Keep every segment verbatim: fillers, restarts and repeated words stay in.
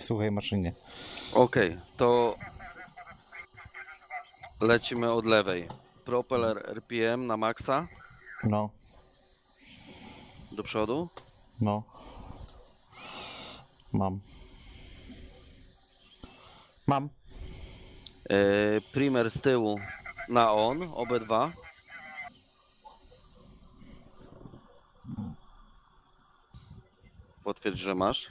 suchej maszynie. Okej, okay, to lecimy od lewej. Propeller R P M na maksa. No. Do przodu. No. Mam. Mam. E, primer z tyłu na on, obydwa. Potwierdź, że masz.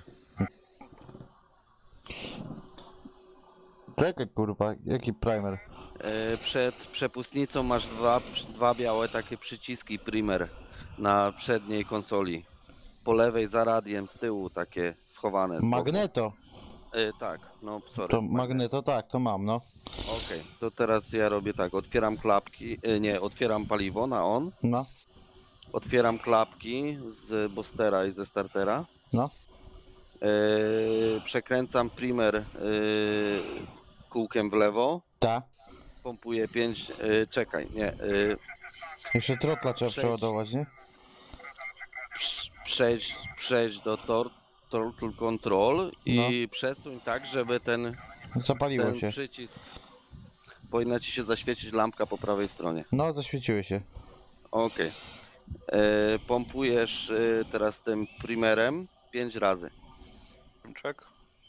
Czekaj, kurwa, jaki primer? E, przed przepustnicą masz dwa, dwa białe takie przyciski primer na przedniej konsoli. Po lewej za radiem z tyłu takie schowane. Z Magneto. E, tak, no sorry. To magneto, tak, to mam, no. Okej, okay, to teraz ja robię tak, otwieram klapki, e, nie, otwieram paliwo na on. No. Otwieram klapki z boostera i ze startera. No. Yy, przekręcam primer yy, kółkiem w lewo. Tak. Pompuję pięć. Yy, czekaj, nie. Yy, Jeszcze trotla trzeba przejdź, przeładować, nie? Przejdź, przejdź do Throttle Control i no. przesuń tak, żeby ten, Zapaliło ten się. przycisk. Powinna ci się zaświecić lampka po prawej stronie. No, zaświeciły się. Okej. Okay. Yy, pompujesz yy, teraz tym primerem pięć razy. Check.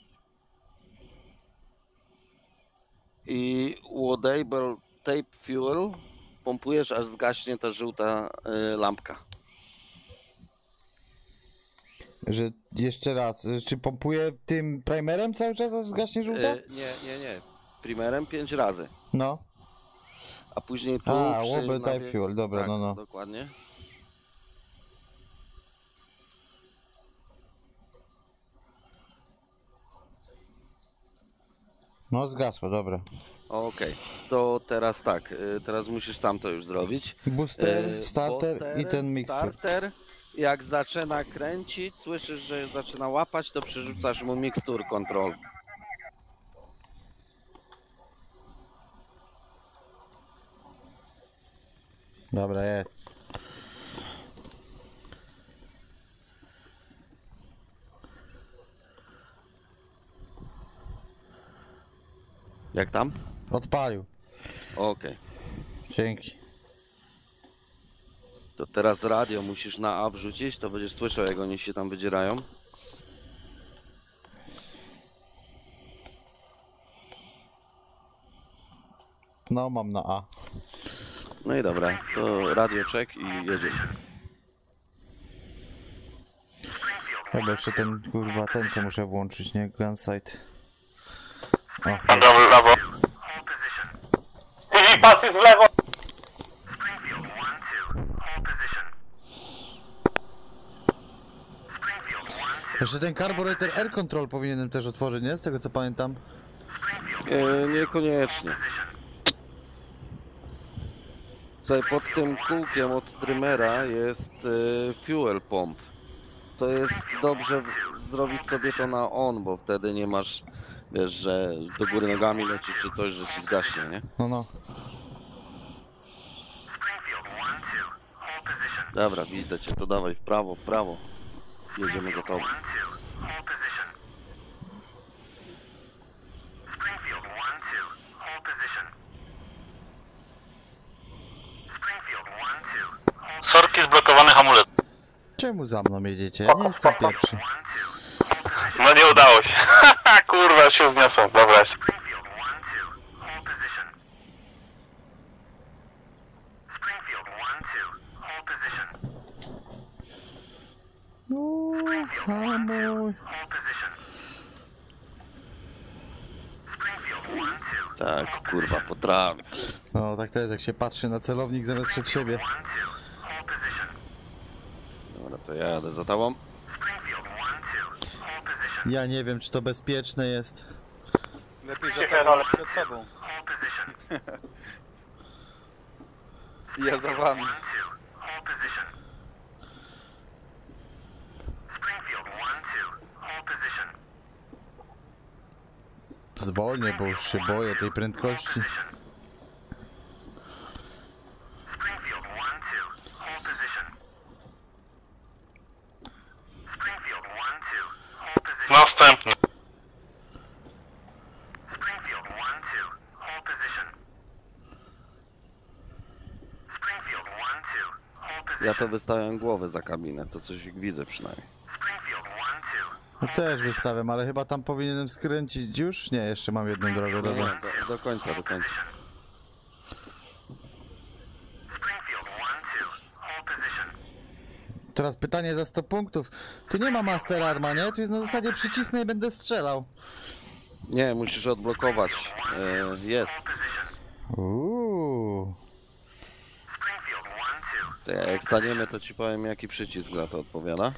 I Whatever Tape Fuel pompujesz, aż zgaśnie ta żółta y, lampka. Że jeszcze raz, czy pompuję tym primerem cały czas, aż zgaśnie żółta? Y, nie, nie, nie. Primerem pięć razy. No. A później tu A, przy Whatever nawie... Tape Fuel, dobra, tak, no, no. Dokładnie. No, zgasło, dobra. Okej, okay. To teraz tak, teraz musisz sam to już zrobić. Booster, starter Booster, i ten mixer. Starter, jak zaczyna kręcić, słyszysz, że zaczyna łapać, to przerzucasz mu mixture control. Dobra, jest. Jak tam? Odpalił. Okej. Okay. Dzięki. To teraz radio musisz na A wrzucić, to będziesz słyszał, jak oni się tam wydzierają. No, mam na A. No i dobra, to radio check i jedziesz. Chyba jeszcze ten, kurwa, ten co muszę włączyć, nie? Gunsight. O, dobry, lewo. I pasy w lewo. Jeszcze ten carburetor Air Control powinienem też otworzyć, nie? Z tego co pamiętam. E, niekoniecznie. Słuchaj, pod tym kółkiem od trymera jest e, fuel pump. To jest dobrze zrobić sobie to na on, bo wtedy nie masz, wiesz, że do góry nogami leci czy coś, że ci zgaśnie, nie? No, no. Dobra, widzę cię, to dawaj w prawo, w prawo. Jedziemy za tobą. Sorki, zblokowany hamulec. Czemu za mną jedziecie? Ja nie jestem pierwszy. No nie udało się. Kurwa, się wniosłem. Dobra. No, hamuj. Tak, kurwa, potrafię. No, tak to jest, jak się patrzy na celownik zamiast przed siebie. Dobra, to ja jadę za tobą. Ja nie wiem, czy to bezpieczne jest. Lepiej za tobą, przed tobą. Ja za wami. Zwolnię, bo już się boję tej prędkości. Następny. Ja to wystawiam głowę za kabinę, to coś widzę przynajmniej. No też wystawiam, ale chyba tam powinienem skręcić już? Nie, jeszcze mam jedną drogę, Nie, dobra. do, do końca, do końca. Teraz pytanie za sto punktów. Tu nie ma Master Arma, nie? Tu jest na zasadzie przycisnę i będę strzelał. Nie, musisz odblokować. E, jest. Uuu. To jak staniemy, to ci powiem, jaki przycisk za to odpowiada.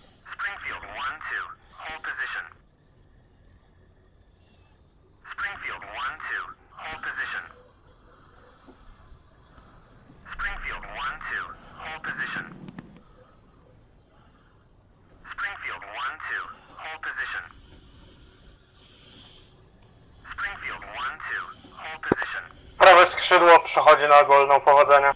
Prawe skrzydło przechodzi na golną, powodzenia.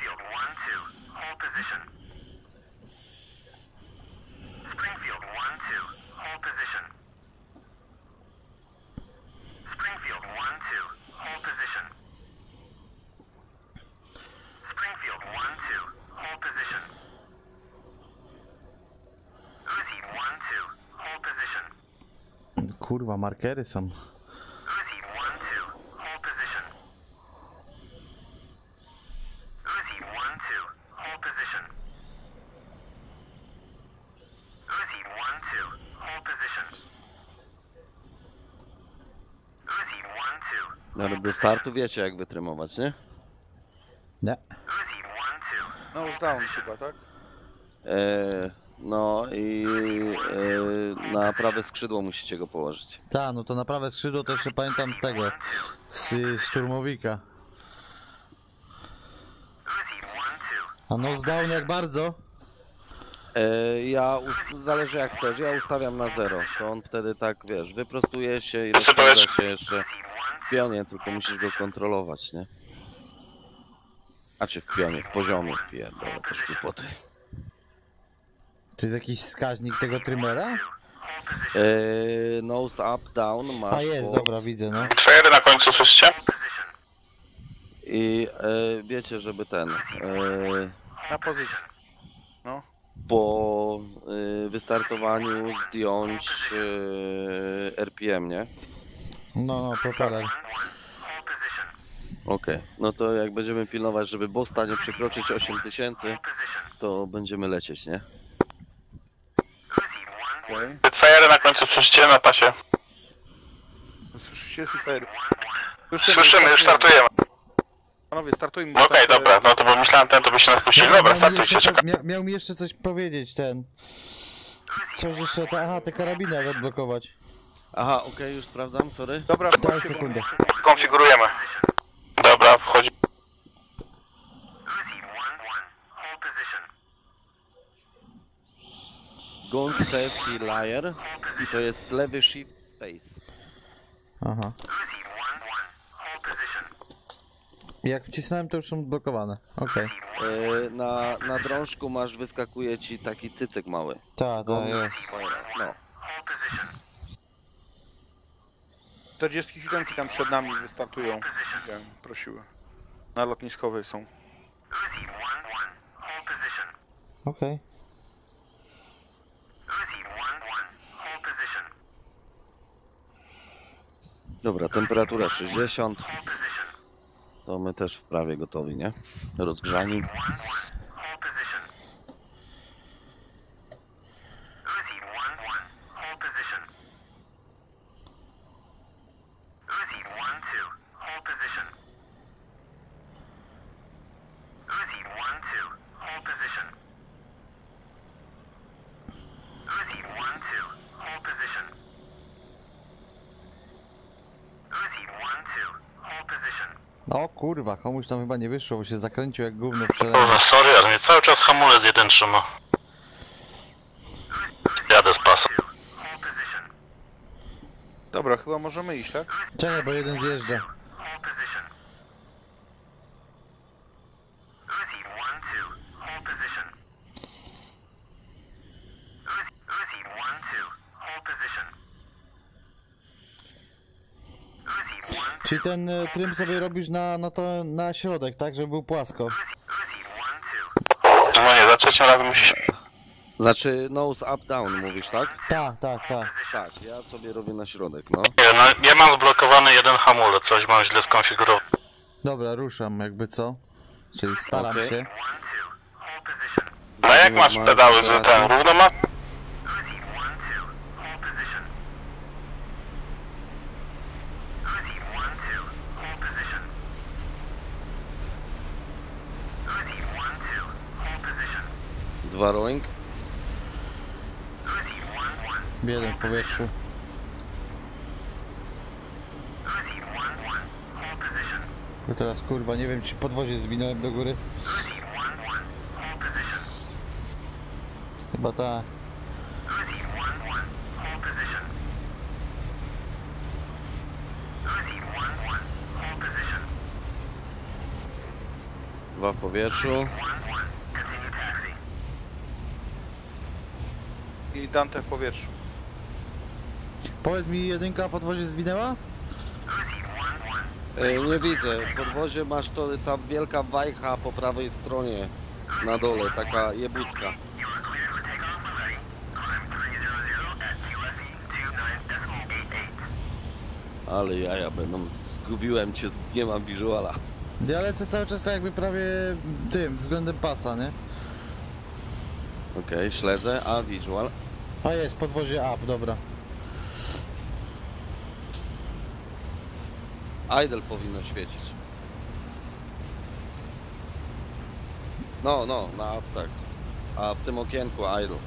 Kurwa, markery są. Ale do startu wiecie, jak wytrymować, nie? Nie. No już down chyba, tak? E, no i e, na prawe skrzydło musicie go położyć. Ta, no to na prawe skrzydło to jeszcze pamiętam z tego, z z szturmowika. A no down jak bardzo? E, ja, us- zależy jak chcesz, ja ustawiam na zero. To on wtedy tak, wiesz, wyprostuje się i rozpędza się jeszcze w pionie, tylko musisz go kontrolować, nie? A czy w pionie, w poziomie, pierdolę, też głupoty. Tu jest jakiś wskaźnik tego trymera? E, nose up, down, masz A jest, po... dobra, widzę, no. Fajery na końcu, słyszycie? I e, wiecie, żeby ten... E, Na pozycji. No. po y, wystartowaniu zdjąć y, R P M, nie? No, no, propeller. Okej, no to jak będziemy pilnować, żeby bosta nie przekroczyć osiem tysięcy, to będziemy lecieć, nie? Okej. Fajery na końcu, słyszycie na pasie? Słyszycie? Słyszę. Słyszymy, już startujemy. Panowie, startujmy. No okej, dobra, no to bo myślałem ten, to by się nas puścili. Dobra, miał, mi jeszcze, startujcie. po- mia, miał mi jeszcze coś powiedzieć, ten. Coś jeszcze, te, aha, te karabiny jak odblokować. Aha, okej, już sprawdzam, sorry. Dobra, Daj wchodźcie, sekundę. Konfigurujemy. Dobra, wchodzi. Gun safety liar i to jest lewy shift space. Aha. Jak wcisnąłem, to już są blokowane. Okej. Y, na, na drążku masz, wyskakuje ci taki cycyk mały. Tak, Gun tak, jest. fire, no. czterdzieści siedem tam przed nami wystartują. Ja prosiły. Na lotniskowej są. Okej. Dobra, temperatura sześćdziesiąt. To my też prawie gotowi, nie? Rozgrzani. O kurwa, komuś tam chyba nie wyszło, bo się zakręcił jak gówno w przelewę. Kurwa, sorry, ale mnie cały czas hamulec jeden trzyma. Jadę z pasa. Dobra, chyba możemy iść, tak? Czekaj, bo jeden zjeżdża. Czyli ten e, trym sobie robisz na, na to, na środek, tak? Żeby był płasko. No następnym razem musi się... Znaczy nose up down mówisz, tak? Tak, tak, tak. Tak, ja sobie robię na środek, no. Nie, no, ja mam zblokowany jeden hamulec, coś mam źle skonfigurowane. Dobra, ruszam jakby co. Czyli staram Okej. się. No jak masz pedały, że ten równo ma? Dwa rolling. Jeden w powietrzu. No teraz kurwa, nie wiem czy podwozie zwinąłem do góry. Chyba tak. Dwa w powietrzu. I Dante w powietrzu. Powiedz mi, jedynka podwozie zwinęła? E, nie widzę. W podwozie masz to ta wielka wajcha po prawej stronie. Na dole, taka jebucka. Ale jaja będą. Zgubiłem cię, nie mam wizuala. Ja lecę cały czas tak jakby prawie tym, względem pasa, nie? Okej, śledzę, a visual. A jest, podwozie up, dobra. Idle powinno świecić. No, no, na up tak. A w tym okienku idle.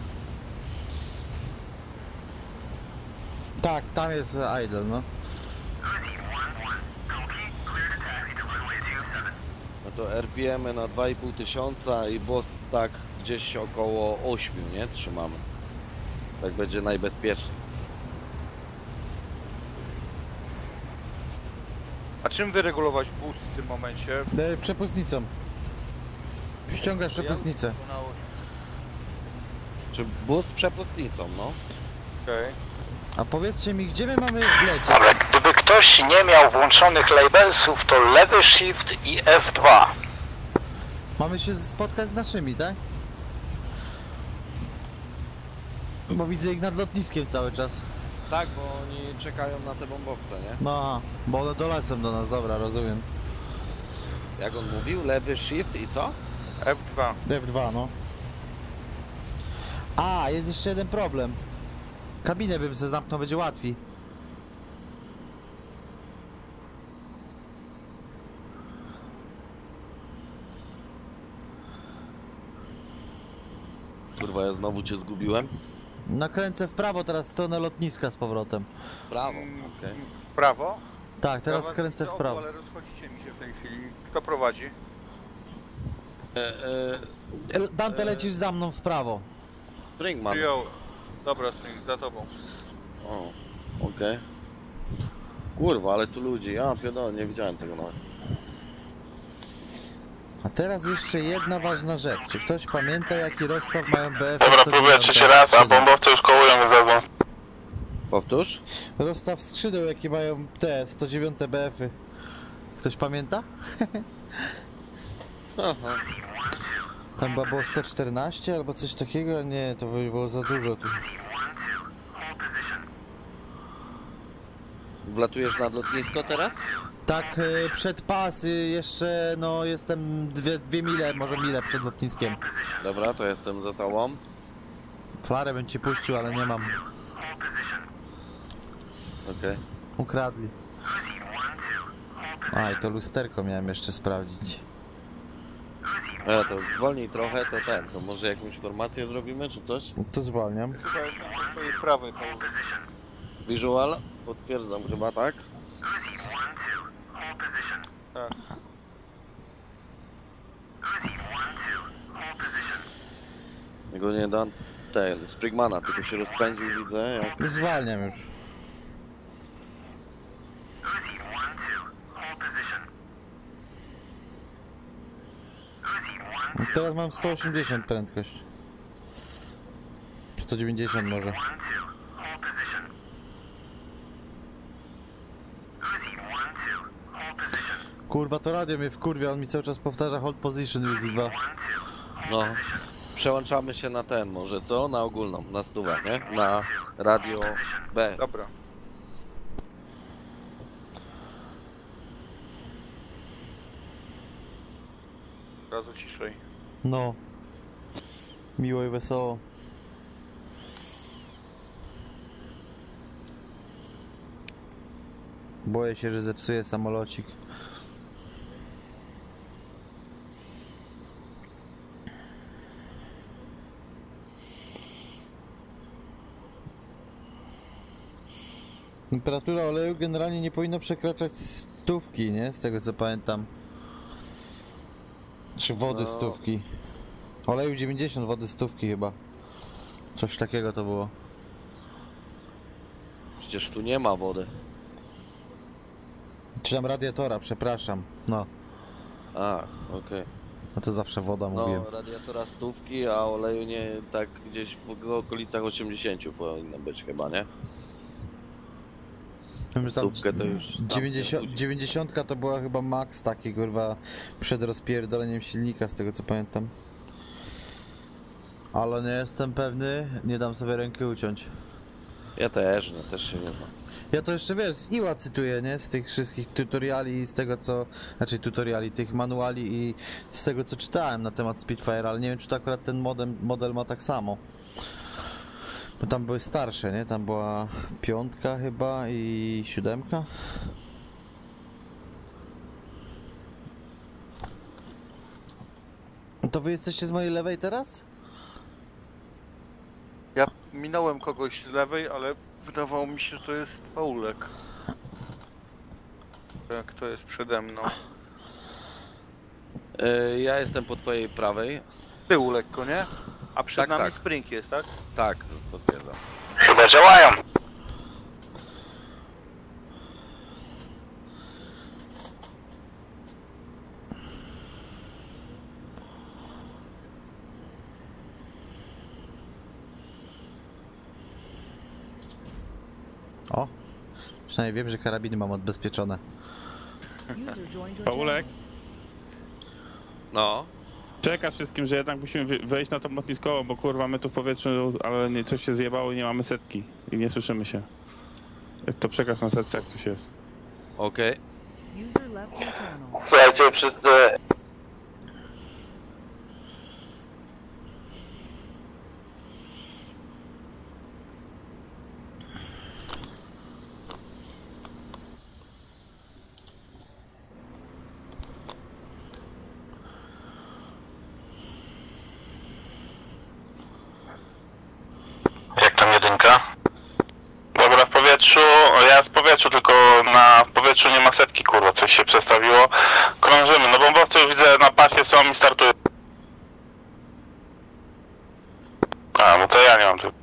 Tak, tam jest idle, no. No to R P M na dwa i pół tysiąca i boss tak gdzieś około ośmiu, nie? Trzymamy. Tak będzie najbezpieczniej. A czym wyregulować boost w tym momencie? E, Przepustnicą. Ściągasz przepustnicę. Czy boost z przepustnicą, no? Okej. A powiedzcie mi, gdzie my mamy lecieć? Ale gdyby ktoś nie miał włączonych labelsów, to lewy shift i F dwa. Mamy się spotkać z naszymi, tak? Bo widzę ich nad lotniskiem cały czas. Tak, bo oni czekają na te bombowce, nie? No, bo one dolecą do nas, dobra, rozumiem. Jak on mówił? Lewy shift i co? F dwa. F dwa, no. A, jest jeszcze jeden problem. Kabinę bym sobie zamknął, będzie łatwiej. Kurwa, ja znowu cię zgubiłem. Nakręcę w prawo teraz w stronę lotniska z powrotem. Prawo, okej. W prawo? Tak, teraz Ja was kręcę widzę w obu, prawo. ale rozchodzicie mi się w tej chwili. Kto prowadzi? E, e, El- Dante, lecisz za mną w prawo. Springman. Przyjąłem. Dobra, String, za tobą. O, okej. Kurwa, ale tu ludzi, ja pierdolę, nie widziałem tego nawet. A teraz jeszcze jedna ważna rzecz. Czy ktoś pamięta, jaki rozstaw mają B F? Dobra, próbuję trzeci raz, a bombowce już kołują ze mną. Powtórz? Rozstaw skrzydeł, jaki mają te sto dziewięć B F-y. Ktoś pamięta? Aha. Tam chyba było sto czternaście albo coś takiego? Nie, to by było za dużo tu. Wlatujesz nad lotnisko teraz? Tak, y, przed pas y, jeszcze, no jestem dwie, dwie mile, może mile przed lotniskiem. Dobra, to jestem za tobą. Flarę bym ci puścił, ale nie mam. Okej. Ukradli. A, i to lusterko miałem jeszcze sprawdzić. E, to zwolnij trochę, to ten, to może jakąś formację zrobimy, czy coś? To zwalniam. Chyba jest po swojej prawej połowie. Visual? Potwierdzam chyba, tak? Tak. Jego nie da ten, Sprigmana, tylko się rozpędził, widzę, jak... Zwalniam już. Teraz mam sto osiemdziesiąt prędkość. sto dziewięćdziesiąt może. Kurwa, to radio mnie wkurwia, on mi cały czas powtarza hold position Uzi dwa. No. Przełączamy się na ten może, co? Na ogólną, na stówę, nie? Na radio B. Dobra. Od razu ciszej. No. Miło i wesoło. Boję się, że zepsuję samolocik. Temperatura oleju generalnie nie powinna przekraczać stówki, nie? Z tego co pamiętam. Czy wody No. stówki. Oleju dziewięćdziesiąt, wody stówki chyba. Coś takiego to było. Przecież tu nie ma wody. Czy tam radiatora, przepraszam. No, A, okej. no to zawsze woda mówiłem. No, radiatora stówki, a oleju nie, tak gdzieś w okolicach osiemdziesięciu powinno być chyba, nie? Wiem, że tam Stówkę to już tam dziewięćdziesiąt, nie dziewięćdziesiąt to była chyba max taki kurwa przed rozpierdoleniem silnika, z tego co pamiętam. Ale nie jestem pewny, nie dam sobie ręki uciąć. Ja też, no też się nie znam. Ja to jeszcze wiesz, z Iła cytuję, nie? Z tych wszystkich tutoriali i z tego co... Znaczy tutoriali, tych manuali i z tego co czytałem na temat Spitfire, ale nie wiem czy to akurat ten model, model ma tak samo. Bo tam były starsze, nie? Tam była piątka chyba i siódemka. To wy jesteście z mojej lewej teraz? Ja minąłem kogoś z lewej, ale wydawało mi się, że to jest Paulek. Jak to jest przede mną. Yy, ja jestem po twojej prawej. Tyłu lekko, nie? A przed Tak, nami tak. Spring jest, tak? Tak, potwierdzam. Chyba działają. O! Przynajmniej wiem, że karabiny mam odbezpieczone. Paulek, No. czekasz wszystkim, że jednak musimy wy- wejść na to lotniskowo, bo kurwa my tu w powietrzu, ale nie, coś się zjebało i nie mamy setki. I nie słyszymy się. Jak to przekaż na setce, jak coś jest. Okej. User left your channel. Słuchajcie, wszyscy... Jak tam jedynka? Dobra, w powietrzu, ja z powietrzu, tylko na powietrzu nie ma setki, kurwa, coś się przestawiło. Krążymy, no bombowcy już widzę na pasie są i startują. A, no to ja nie mam tu.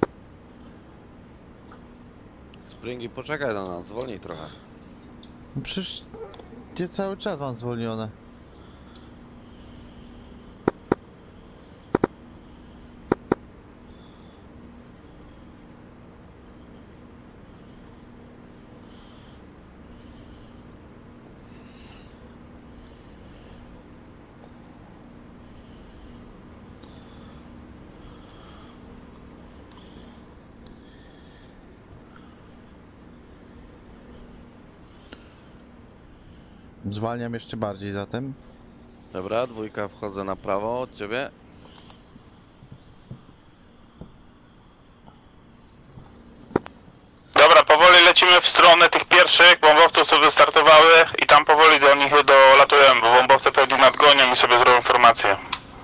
Springi, poczekaj na nas, zwolnij trochę. No przecież ja cały czas mam zwolnione. Zwalniam jeszcze bardziej zatem. Dobra, dwójka, wchodzę na prawo od ciebie. Dobra, powoli lecimy w stronę tych pierwszych bombowców, co wystartowały i tam powoli do nich dolatujemy, bo bombowce pewnie nadgonią i sobie zrobią informację.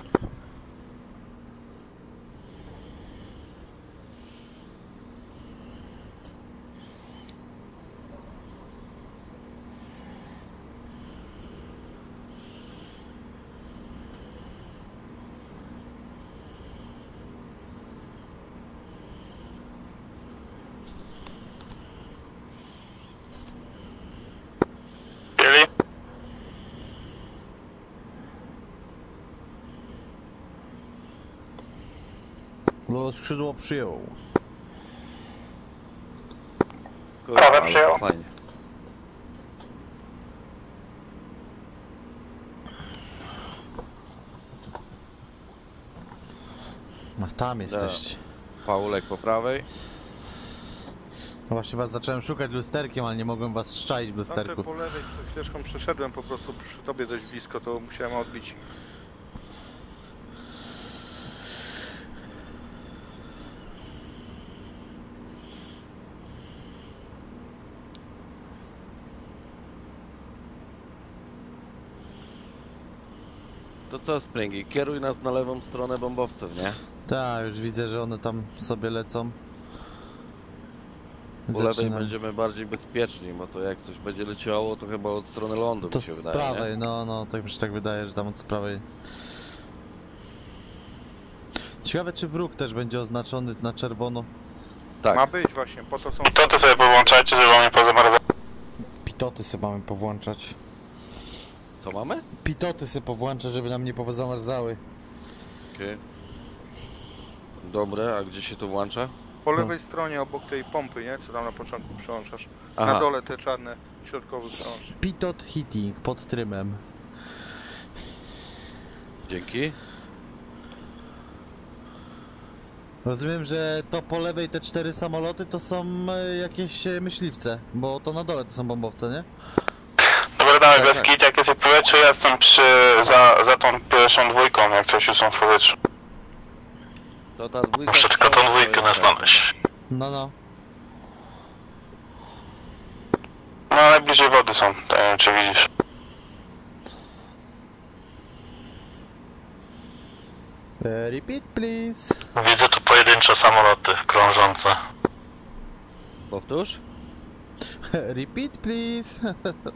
Mieli? No skrzydło przyjął. Kurwa, Prawe ale przyjął. fajnie. Tam jesteście. Paulek po prawej. No właśnie was zacząłem szukać lusterkiem, ale nie mogłem was szczaić w Tamte lusterku. po lewej przed chwileczką przeszedłem po prostu przy tobie dość blisko, to musiałem odbić ich. To co, Springi? Kieruj nas na lewą stronę bombowców, nie? Tak, już widzę, że one tam sobie lecą. Po lewej Zaczynam. będziemy bardziej bezpieczni, bo to jak coś będzie leciało, to chyba od strony lądu To mi się z wydaje, prawej, nie? no, no, tak mi się tak wydaje, że tam od z prawej. Ciekawe, czy wróg też będzie oznaczony na czerwono. Tak. Ma być właśnie, po to są... I to ty sobie połączajcie, żeby mnie pozamarzało. Pitoty sobie mamy powłączać. Co mamy? Pitoty sobie powłączać, żeby nam nie pozamarzały. Okej. Okay. Dobre, a gdzie się to włącza? Po lewej stronie obok tej pompy, nie? Co tam na początku przełączasz. Aha. Na dole te czarne, środkowy przełącz. Pitot heating pod trymem. Dzięki. Rozumiem, że to po lewej te cztery samoloty to są e, jakieś e, myśliwce, bo to na dole to są bombowce, nie? Dobra, dawaj, Tak, bez tak. kit, jak jest w powietrzu, ja jestem przy, za, za tą pierwszą dwójką, jak coś już są w powietrzu. To ta dwójka... Muszę tylko tą dwójkę to jest znaleźć. No, no. No, najbliżej wody są, tak, nie wiem, czy widzisz. E, repeat please. Widzę tu pojedyncze samoloty krążące. Powtórz? Repeat please.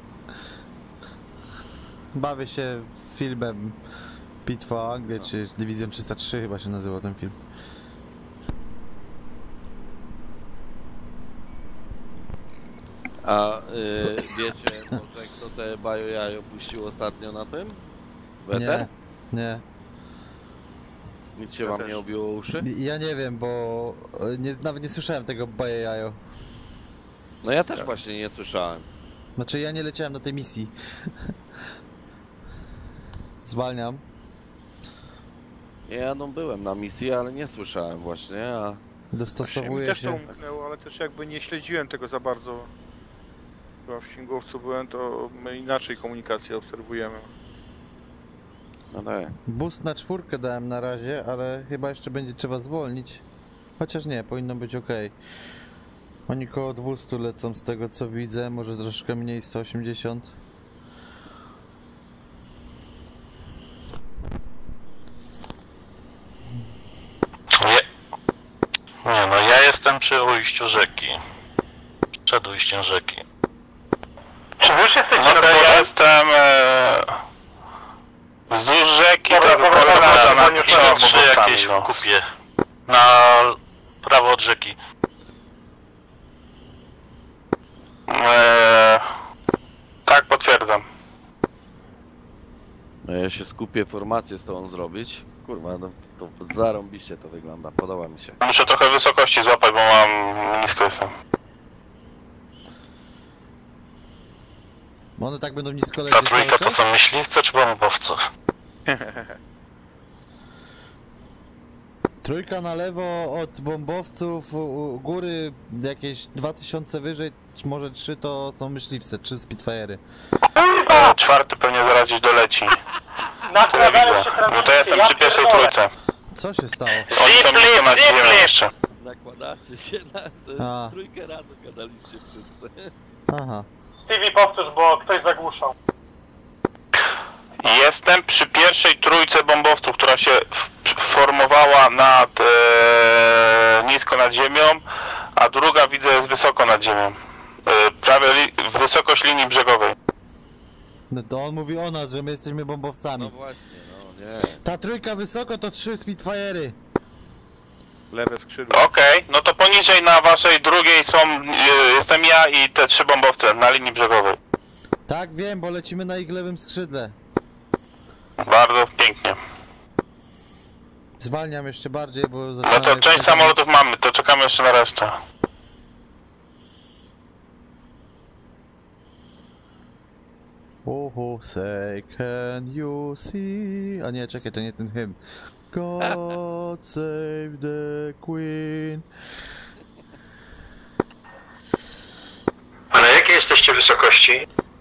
Bawię się filmem Bitwa o Anglię, czy Dywizjon trzysta trzy chyba się nazywał ten film. A y, wiecie może kto te Bajo Jajo puścił ostatnio na tym? W eter? Nie, nie. Nic się Ja wam też. nie obiło uszy? Ja nie wiem, bo e, nie, nawet nie słyszałem tego bajejajo. No ja też właśnie nie słyszałem. Znaczy ja nie leciałem na tej misji. Zwalniam. Ja no byłem na misji, ale nie słyszałem właśnie, a... Właśnie mi Dostosowuję też to się. umknęło, ale też jakby nie śledziłem tego za bardzo. Chyba w śmigłowcu byłem, to my inaczej komunikację obserwujemy. No tak. Boost na czwórkę dałem na razie, ale chyba jeszcze będzie trzeba zwolnić. Chociaż nie, powinno być ok. Oni koło dwieście lecą z tego co widzę, może troszkę mniej, sto osiemdziesiąt. Nie, nie no, ja jestem przy ujściu rzeki. Przed ujściem rzeki. Czy wy już jesteście no, ja jestem e, wzdłuż rzeki, Dobra, to dobra, wygląda dobra, na dobra, przykład trzy trzy jakieś jakieś no. kupię. Na prawo od rzeki. E, tak, potwierdzam. No ja się skupię formację z tobą zrobić. Kurwa, no to zarąbiście to wygląda, podoba mi się. Muszę trochę wysokości złapać, bo mam nisko jestem. Bo one tak będą nisko Ta lecieć cały trójka to czas? są myśliwce czy bombowce? Trójka na lewo od bombowców, u, u góry jakieś dwa tysiące wyżej, może trzy to są myśliwce, trzy Spitfire'y. E, czwarty pewnie zaraz gdzieś doleci. To ja widzę. No to ja jestem przy pierwszej trójce. Co się stało? Oni są nisko nad ziemią jeszcze. Nakładacie się na A. tę trójkę rano gadaliście wszyscy. Aha. T V powtórz, bo ktoś zagłuszał. Jestem przy pierwszej trójce bombowców, która się f- formowała nad, e, nisko nad ziemią, a druga widzę jest wysoko nad ziemią. E, prawie li- wysokość linii brzegowej. No to on mówi o nas, że my jesteśmy bombowcami. No właśnie, no nie. Ta trójka wysoko to trzy Spitfire'y. Lewe skrzydło. Okej, no to poniżej na waszej drugiej są, e, jestem ja i te trzy bombowce na linii brzegowej. Tak, wiem, bo lecimy na ich lewym skrzydle. Bardzo pięknie. Zwalniam jeszcze bardziej, bo No zaczynam... to część samolotów mamy, to czekamy jeszcze na resztę. Oh, say can you see... A nie, czekaj, to nie ten hymn. God save the Queen. A na jakiej jesteście wysokości?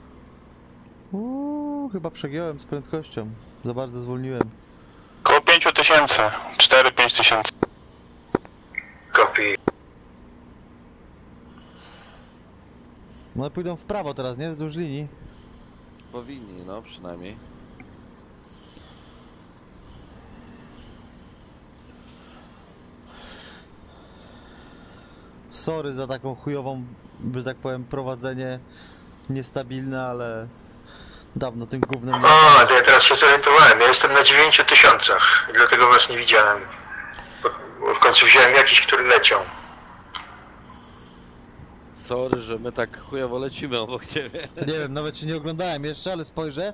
Uuu, chyba przegiąłem z prędkością. Za bardzo zwolniłem. Koło pięć tysięcy. cztery pięć tysięcy. Kopi. No pójdą w prawo teraz, nie? Wzdłuż linii. Powinni, no przynajmniej. Sorry za taką chujową, że tak powiem, prowadzenie niestabilne, ale dawno tym gównem nie... O, to ja teraz się zorientowałem. Ja jestem na dziewięciu tysiącach, dlatego was nie widziałem. Bo w końcu wziąłem jakiś, który leciał. Sorry, że my tak chujowo lecimy obok ciebie. Nie wiem, nawet się nie oglądałem jeszcze, ale spojrzę.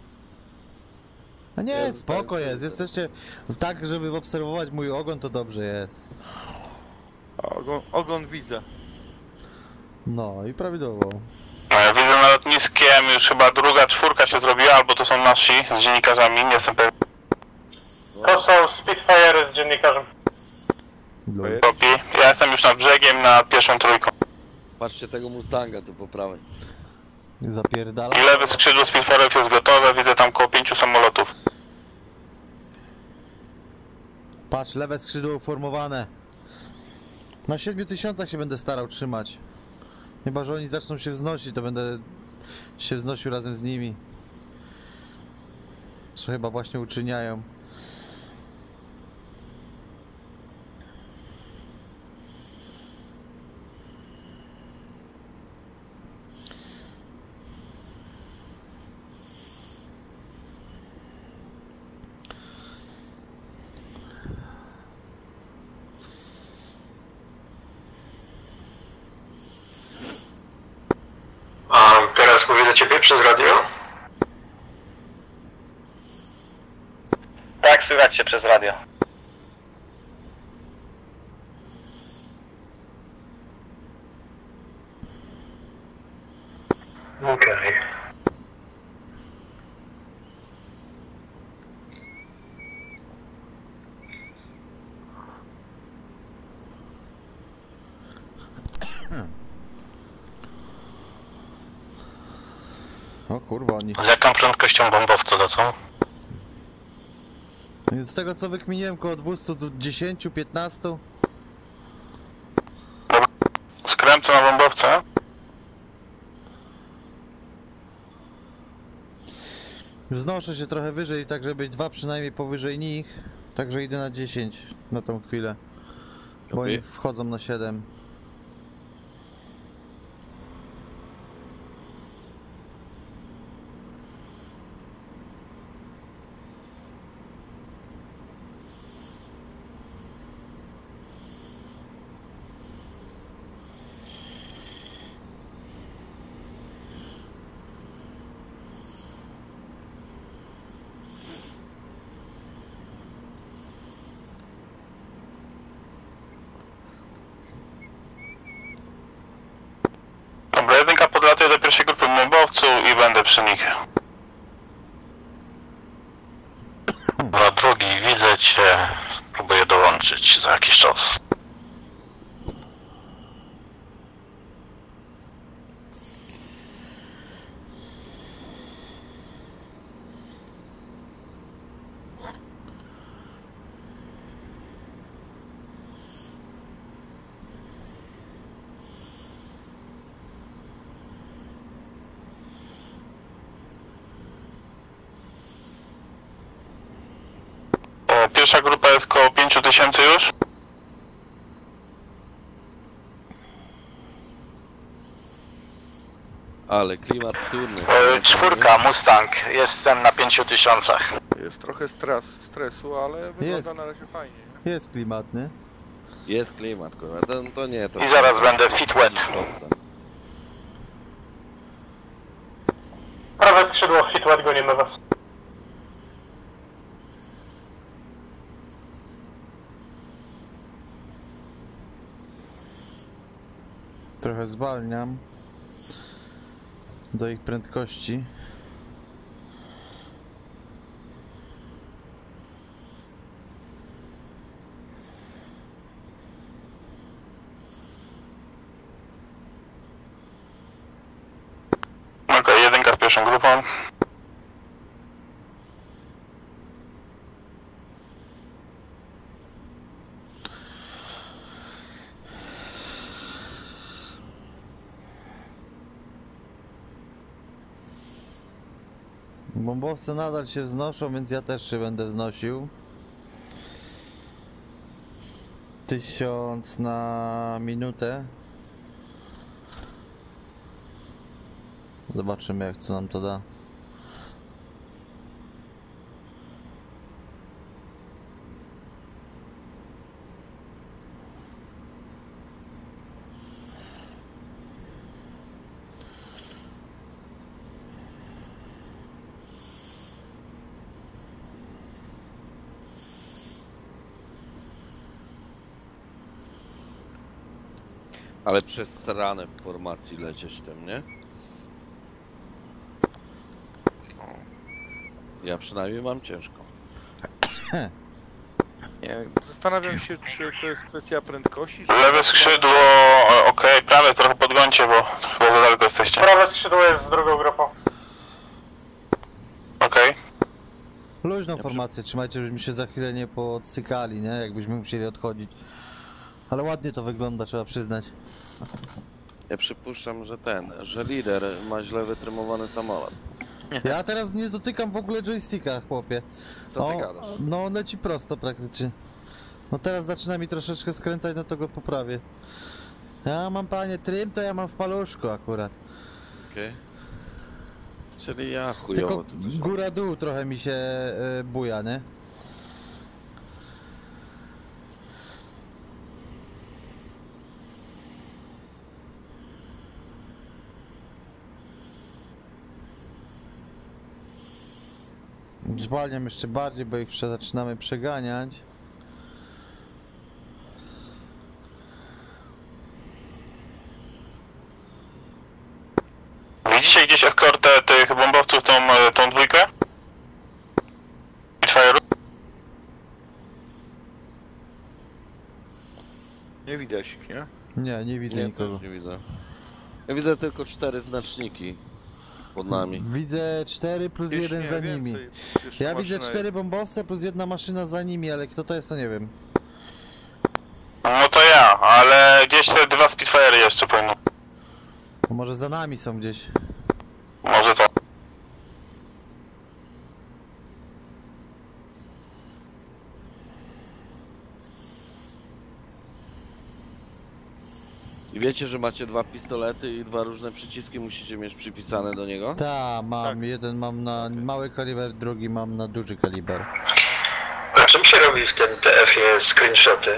A nie, Jest, spoko jest, jest, jest. jesteście tak, żeby obserwować mój ogon, to dobrze jest. Ogon, ogon widzę. No i prawidłowo. No, ja widzę na lotniskiem już chyba druga czwórka się zrobiła, albo to są nasi z dziennikarzami, nie jestem pewien. To są Spitfire z dziennikarzem. Lol. Kopi. Ja jestem już nad brzegiem na pierwszą trójką. Patrzcie tego Mustanga tu po prawej. Zapierdala. I lewe skrzydło Spitfire'ów jest gotowe, widzę tam koło pięciu samolotów. Patrz, lewe skrzydło uformowane. Na siedmiu tysiącach się będę starał trzymać. Chyba że oni zaczną się wznosić, to będę się wznosił razem z nimi. Co chyba właśnie uczyniają. A teraz mówię do ciebie przez radio? Tak, słychać się przez radio. Okej. O kurwa, oni... Z jaką prędkością bombowce lecą? Z tego co wykminiłem, koło dwieście dziesięć piętnaście. Skręcę na bombowce. Wznoszę się trochę wyżej, tak żeby być dwa przynajmniej powyżej nich. Także idę na dziesięć na tą chwilę. Bo Okej. oni wchodzą na siedem. Dobra, jedynka podlatuje do pierwszej grupy bombowców i będę przy nich. Dobra, drugi, widzę cię. Próbuję dołączyć za jakiś czas. E, Pierwsza grupa jest koło pięciu tysięcy już. Ale klimat wtórny. E, Czwórka, Mustang, jestem na pięciu tysiącach. Jest trochę stres, stresu, ale wygląda Jest. na razie fajnie. Jest klimatny. Jest klimat, kurwa. To, to nie, to... I zaraz będę fit wet. Prawe skrzydło, Hitwet gonimy was. Trochę zwalniam do ich prędkości. pierwszą grupą. Bombowce nadal się wznoszą, więc ja też się będę wznosił. Tysiąc na minutę. Zobaczymy, jak co nam to da. Ale przez ranę w formacji lecieć tym, nie? Ja przynajmniej mam ciężko. Nie, zastanawiam się, czy to jest kwestia prędkości, czy... Lewe skrzydło, ok, prawe trochę podgońcie, bo chyba za daleko jesteście. Prawe skrzydło jest z drugą grupą. Okej. Luźną formację trzymajcie, żebyśmy się za chwilę nie podcykali, nie? Jakbyśmy musieli odchodzić. Ale ładnie to wygląda, trzeba przyznać. Ja przypuszczam, że ten, że lider ma źle wytrymowany samolot. Ja teraz nie dotykam w ogóle joysticka, chłopie. Co ty O, gadasz? no on leci prosto praktycznie. No teraz zaczyna mi troszeczkę skręcać, no to go poprawię. Ja mam, panie, trym, to ja mam w paluszku akurat. Okej. Okay. Czyli ja chujowo Tylko tu coś góra-dół trochę mi się y, buja, nie? Zwalniam jeszcze bardziej, bo ich prze- zaczynamy przeganiać. Widzicie gdzieś eskortę tych bombowców, tą, tą dwójkę? Spitfire'u? Nie widać ich, nie? Nie, nie widzę nie, nikogo. też nie widzę. Ja widzę tylko cztery znaczniki pod nami. Widzę cztery plus Gdzieś jeden nie, za więcej. nimi. Jeszcze Ja maszyna widzę jest. cztery bombowce plus jedna maszyna za nimi, ale kto to jest, to nie wiem. No to ja, ale gdzieś te dwa Spitfire'y jeszcze powinno. To może za nami są gdzieś. Może to. I wiecie, że macie dwa pistolety i dwa różne przyciski musicie mieć przypisane do niego? Ta, mam. Tak. Jeden mam na mały kaliber, drugi mam na duży kaliber. A czym się robi w tym T F-ie screenshoty?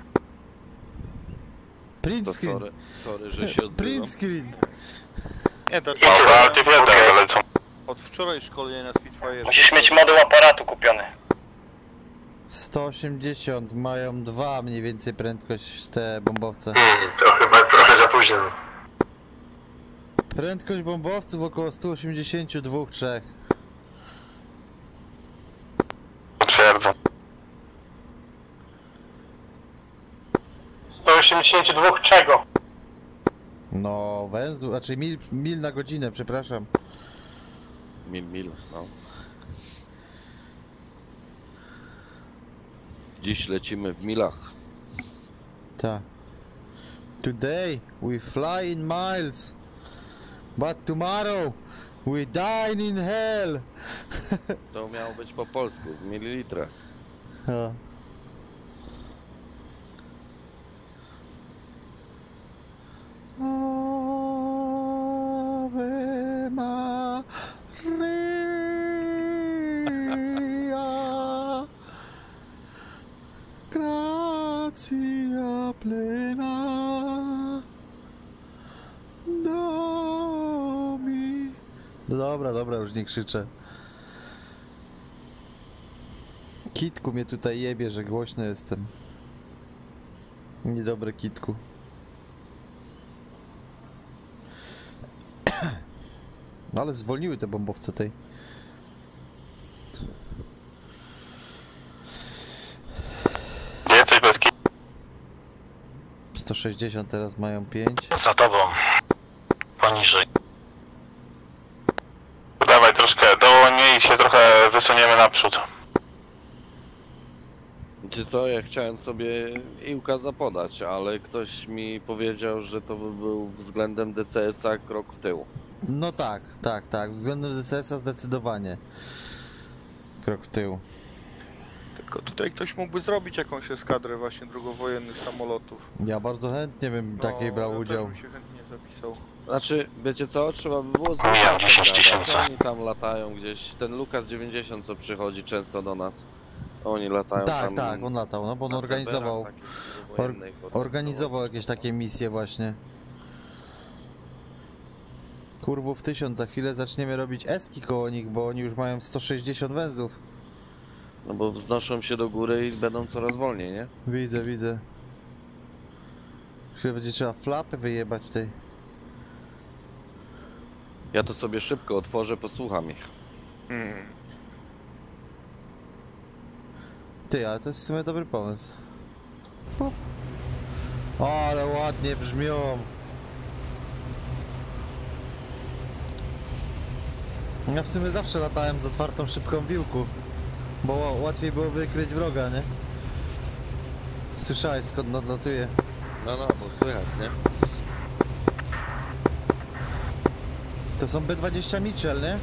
Print To screen. sorry, sorry, że się odzywam. Print screen. Nie, to Dobra, ale ty wiedzą, że lecą. od wczoraj szkolenia na Spitfire. Musisz mieć moduł aparatu kupiony. sto osiemdziesiąt, mają dwa mniej więcej prędkość te bombowce. Hmm, to chyba trochę za późno. Prędkość bombowców około sto osiemdziesiąt dwa trzy. Potwierdzam. sto osiemdziesiąt dwa czego? No, węzł, znaczy mil, mil na godzinę, przepraszam. Mil, mil, no. Dziś lecimy w milach. Tak. Today we fly in miles, but tomorrow we dine in hell. To miało być po polsku, w mililitrach. O. Ave Maria, gratia plena, Domi. No dobra, dobra, już nie krzyczę. Kitku mnie tutaj jebie, że głośno jestem. Niedobre, Kitku. No ale zwolniły te bombowce tej. Gdzie jesteś bez ki... sto sześćdziesiąt teraz mają pięć. Za tobą. Poniżej. ciągniemy naprzód. Czy co, ja chciałem sobie Iłka zapodać, ale ktoś mi powiedział, że to by był względem D C S-a krok w tył. No tak, tak, tak. Względem D C S-a zdecydowanie. Krok w tył. Tylko tutaj ktoś mógłby zrobić jakąś eskadrę właśnie drugowojennych samolotów. Ja bardzo chętnie bym takiej No, brał ja udział. też bym się chętnie zapisał. Znaczy, wiecie co, trzeba by było z Mijam Lukasem dziesięć gadać. tysięcy. Oni tam latają gdzieś, ten Lukas dziewięćdziesiąt co przychodzi często do nas. Oni latają Tak, tam... tak, on latał, no bo on na organizował, serwerach takich or, drugowojennej formy. organizował jakieś takie misje właśnie. Kurwów tysiąc, za chwilę zaczniemy robić eski koło nich, bo oni już mają sto sześćdziesiąt węzłów. No bo wznoszą się do góry i będą coraz wolniej, nie? Widzę, widzę. Chwilę będzie trzeba flapy wyjebać tej. Ja to sobie szybko otworzę, posłucham ich. Hmm. Ty, ale to jest w sumie dobry pomysł. Pup. O, ale ładnie brzmią. Ja w sumie zawsze latałem z otwartą szybką w Wiłku, bo łatwiej było wykryć wroga, nie? Słyszałeś skąd nadlatuje? No, no, bo słychać, nie? To są B dwadzieścia Mitchell, nie?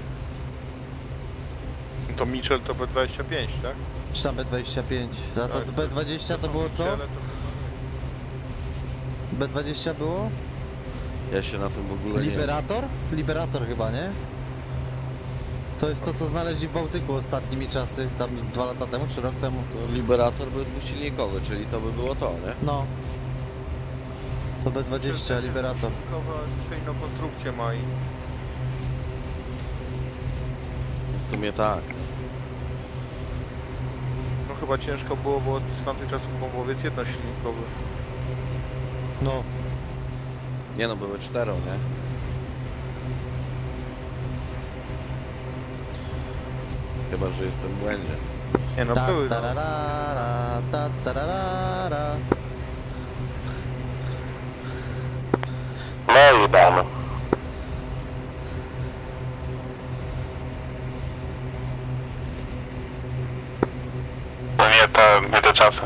To Mitchell to B dwadzieścia pięć, tak? Czy tam B dwadzieścia pięć? A to Tak, B dwadzieścia to było co? Mitchelle to- B dwadzieścia było? Ja się na tym w ogóle nie... Liberator? Liberator chyba, nie? To jest to, co znaleźli w Bałtyku ostatnimi czasy, tam z dwa lata temu, czy rok temu. No, Liberator był dwusilnikowy, czyli to by było to, nie? No. To B dwadzieścia, Liberator. Silnikowa silną konstrukcję ma i... W sumie tak. No chyba ciężko było, bo z tamtych czasów bombowiec jednosilnikowy. No. Nie no, były cztero, nie? Chyba, że jestem w błędzie. Nie no, Ta, były, no. tararara, ta, tararara. No i damy. To nie te, nie te czasy.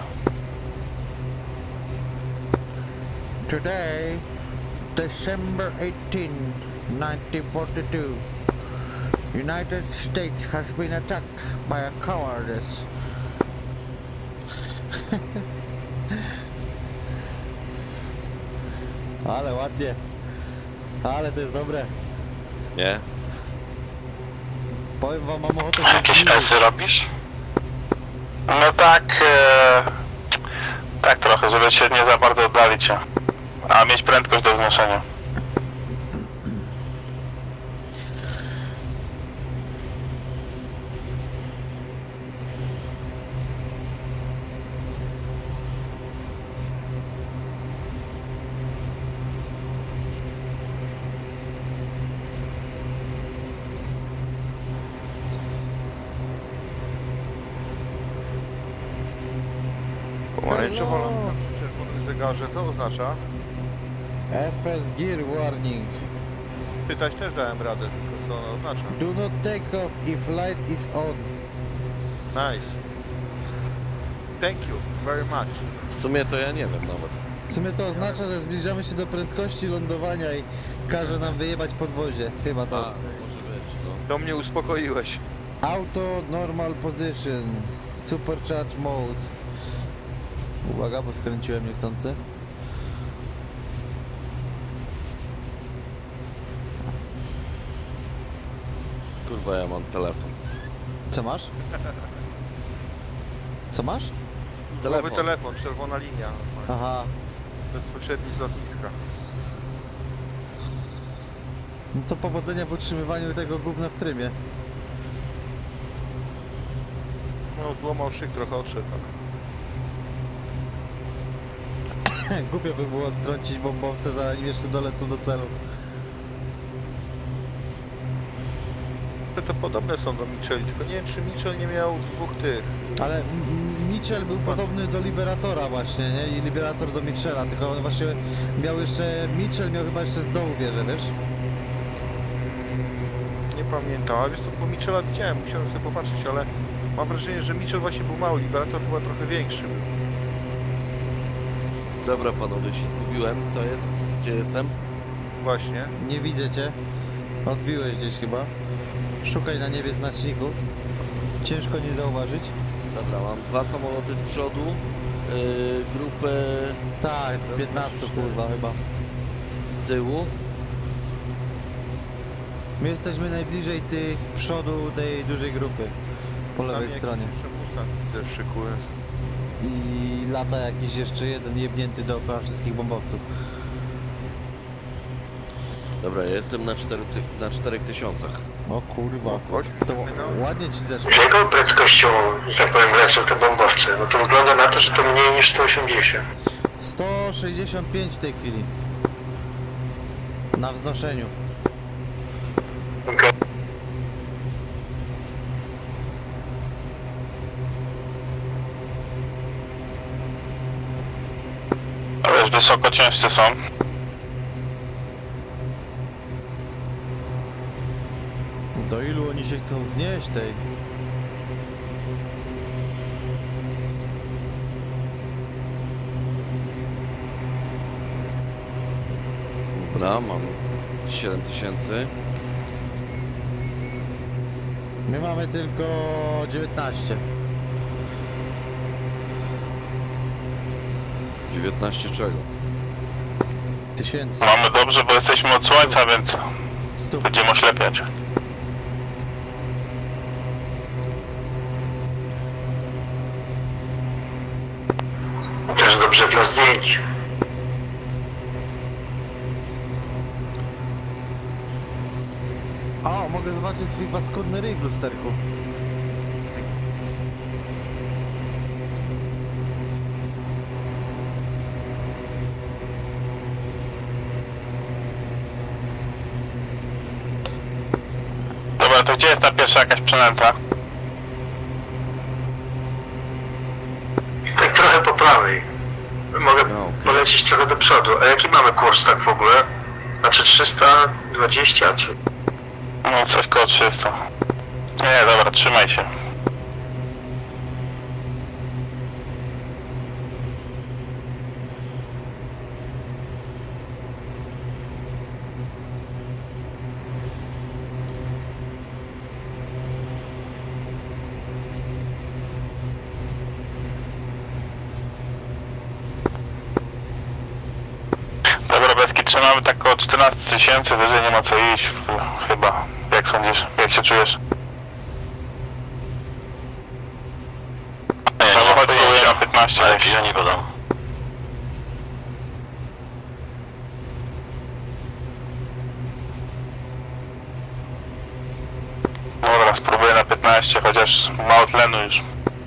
Today, December eighteenth, nineteen forty-two, United States has been attacked by a cowardice. Ale ładnie. Ale to jest dobre. Nie? Powiem wam, mam ochotę się Jakieś zmienić. esy robisz? No tak, e, tak trochę, żeby się nie za bardzo oddalić się, a mieć prędkość do wznoszenia. Pomarańczowa lampka przy czerwonym zegarze, co oznacza? F S Gear Warning. Pytać też dałem radę, tylko co ona oznacza. Do not take off if light is on. Nice. Thank you very much. W sumie to ja nie wiem nawet. W sumie to oznacza, że zbliżamy się do prędkości lądowania i każe nam wyjebać podwozie. Chyba A, to. może być, no. To mnie uspokoiłeś. Auto normal position. Supercharge mode. Uwaga, bo skręciłem niechcący. Kurwa, ja mam telefon. Co masz? Co masz? Nowy Telefon. telefon, czerwona linia. Aha. Bezpośredni z lotniska. No to powodzenia w utrzymywaniu tego gówna w trybie. No, złamał szyk, trochę odszedł. Głupio by było strącić bombowce, zanim jeszcze dolecą do celu. To, to podobne są do Mitchell, tylko nie wiem, czy Mitchell nie miał dwóch tych. Ale M- M- Mitchell był podobny do Liberatora właśnie, nie? I Liberator do Mitchella, tylko on właśnie miał jeszcze... Mitchell miał chyba jeszcze z dołu wieżę, wiesz? Nie pamiętam, a wiesz co, bo Michela widziałem, musiałem sobie popatrzeć, ale mam wrażenie, że Michel właśnie był mały, Liberator chyba trochę większy. Dobra panowie, się zgubiłem. Co jest? Gdzie jestem? Właśnie. Nie widzę cię. Odbiłeś gdzieś chyba. Szukaj na niebie znaczników. Ciężko nie zauważyć. Dobra, mam dwa samoloty z przodu, yy, grupę Tak, piętnaście kurwa chyba. z tyłu. My jesteśmy najbliżej tych przodu tej dużej grupy. Po lewej Tam stronie. jakiś Mustang też szykuje. I lata jakiś jeszcze jeden jebnięty dookoła wszystkich bombowców. Dobra, ja jestem na, cztery, ty- na czterech tysiącach. O kurwa. Chodź, To ładnie ci zeszło. Z jaką prędkością, że tak powiem, lecą te bombowce? No to wygląda na to, że to mniej niż sto osiemdziesiąt. sto sześćdziesiąt pięć w tej chwili. Na wznoszeniu. Okej. Ale już wysoko ciężcy są. Do ilu oni się chcą znieść tej? Dobra, mam siedem tysięcy. My mamy tylko dziewiętnaście. dziewiętnaście czego? Tysięcy. Mamy dobrze, bo jesteśmy od słońca, więc Stóp. będziemy oślepiać. Też dobrze dla zdjęć. O, mogę zobaczyć swój paskudny ryj w lusterku. Dobra, to gdzie jest ta pierwsza jakaś przynęta? Tak trochę po prawej. Mogę No, okej. polecieć trochę do przodu. A jaki mamy kurs tak w ogóle? Znaczy trzysta dwadzieścia czy... No coś koło trzysta. Nie, dobra, trzymaj się. Dobra, Beski, trzymamy tak około czternaście tysięcy, wyżej nie ma co iść, ch- chyba. Jak sądzisz? Jak się czujesz? Nie, nie ma pojęcia. Na piętnaście, ale jakiś oni podam. Dobra, spróbuję na piętnaście, chociaż mało tlenu już.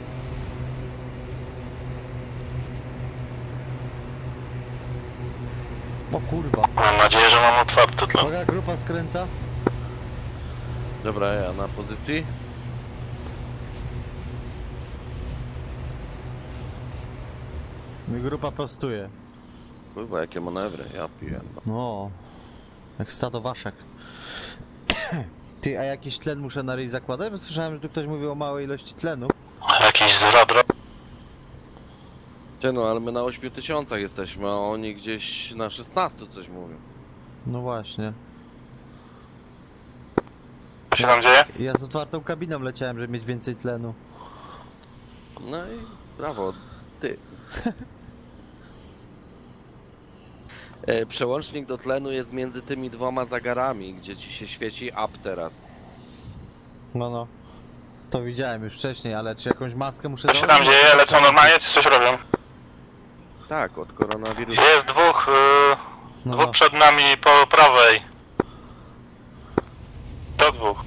O kurwa. Mam nadzieję, że mam otwarte tlen. Uwaga, grupa skręca. Dobra, ja na pozycji. Mi grupa prostuje. Kurwa, jakie manewry, ja piję. No. Jak stado waszek. Ty, a jakiś tlen muszę na ryj zakładać? Bo słyszałem, że tu ktoś mówił o małej ilości tlenu. Jakiś zradro. Ty no, ale my na ośmiu tysiącach jesteśmy, a oni gdzieś na szesnastu coś mówią. No właśnie. Co się tam dzieje? Ja z otwartą kabiną leciałem, żeby mieć więcej tlenu. No i brawo, ty. E, Przełącznik do tlenu jest między tymi dwoma zagarami, gdzie ci się świeci up teraz. No, no. To widziałem już wcześniej, ale czy jakąś maskę muszę Co się założyć? tam dzieje? Lecą normalnie, czy coś robią? Tak, od koronawirusa. Jest dwóch, yy, No, dwóch no. przed nami po prawej. To dwóch.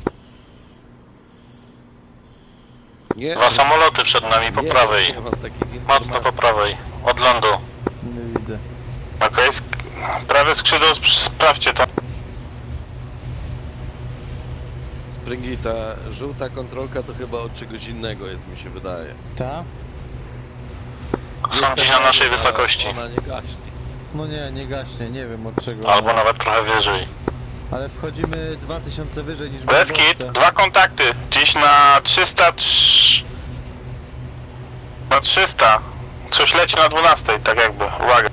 Nie, Dwa samoloty przed nami po nie, prawej. nie mam takich Mocno informacji. po prawej. Od lądu. Nie widzę. Okej, sk- prawe skrzydło, sp- sprawdźcie to. Springi, ta żółta kontrolka to chyba od czegoś innego jest, mi się wydaje. Ta? Są gdzieś na naszej Ona- wysokości. Ona nie gaści. No nie, nie gaśnie, nie wiem od czego. Albo ona- nawet trochę wyżej. Ale wchodzimy dwa tysiące wyżej niż Beskid, bombowce. dwa kontakty. Dziś na trzysta... Na trzysta. Coś leci na dwunastej, tak jakby. Uwaga.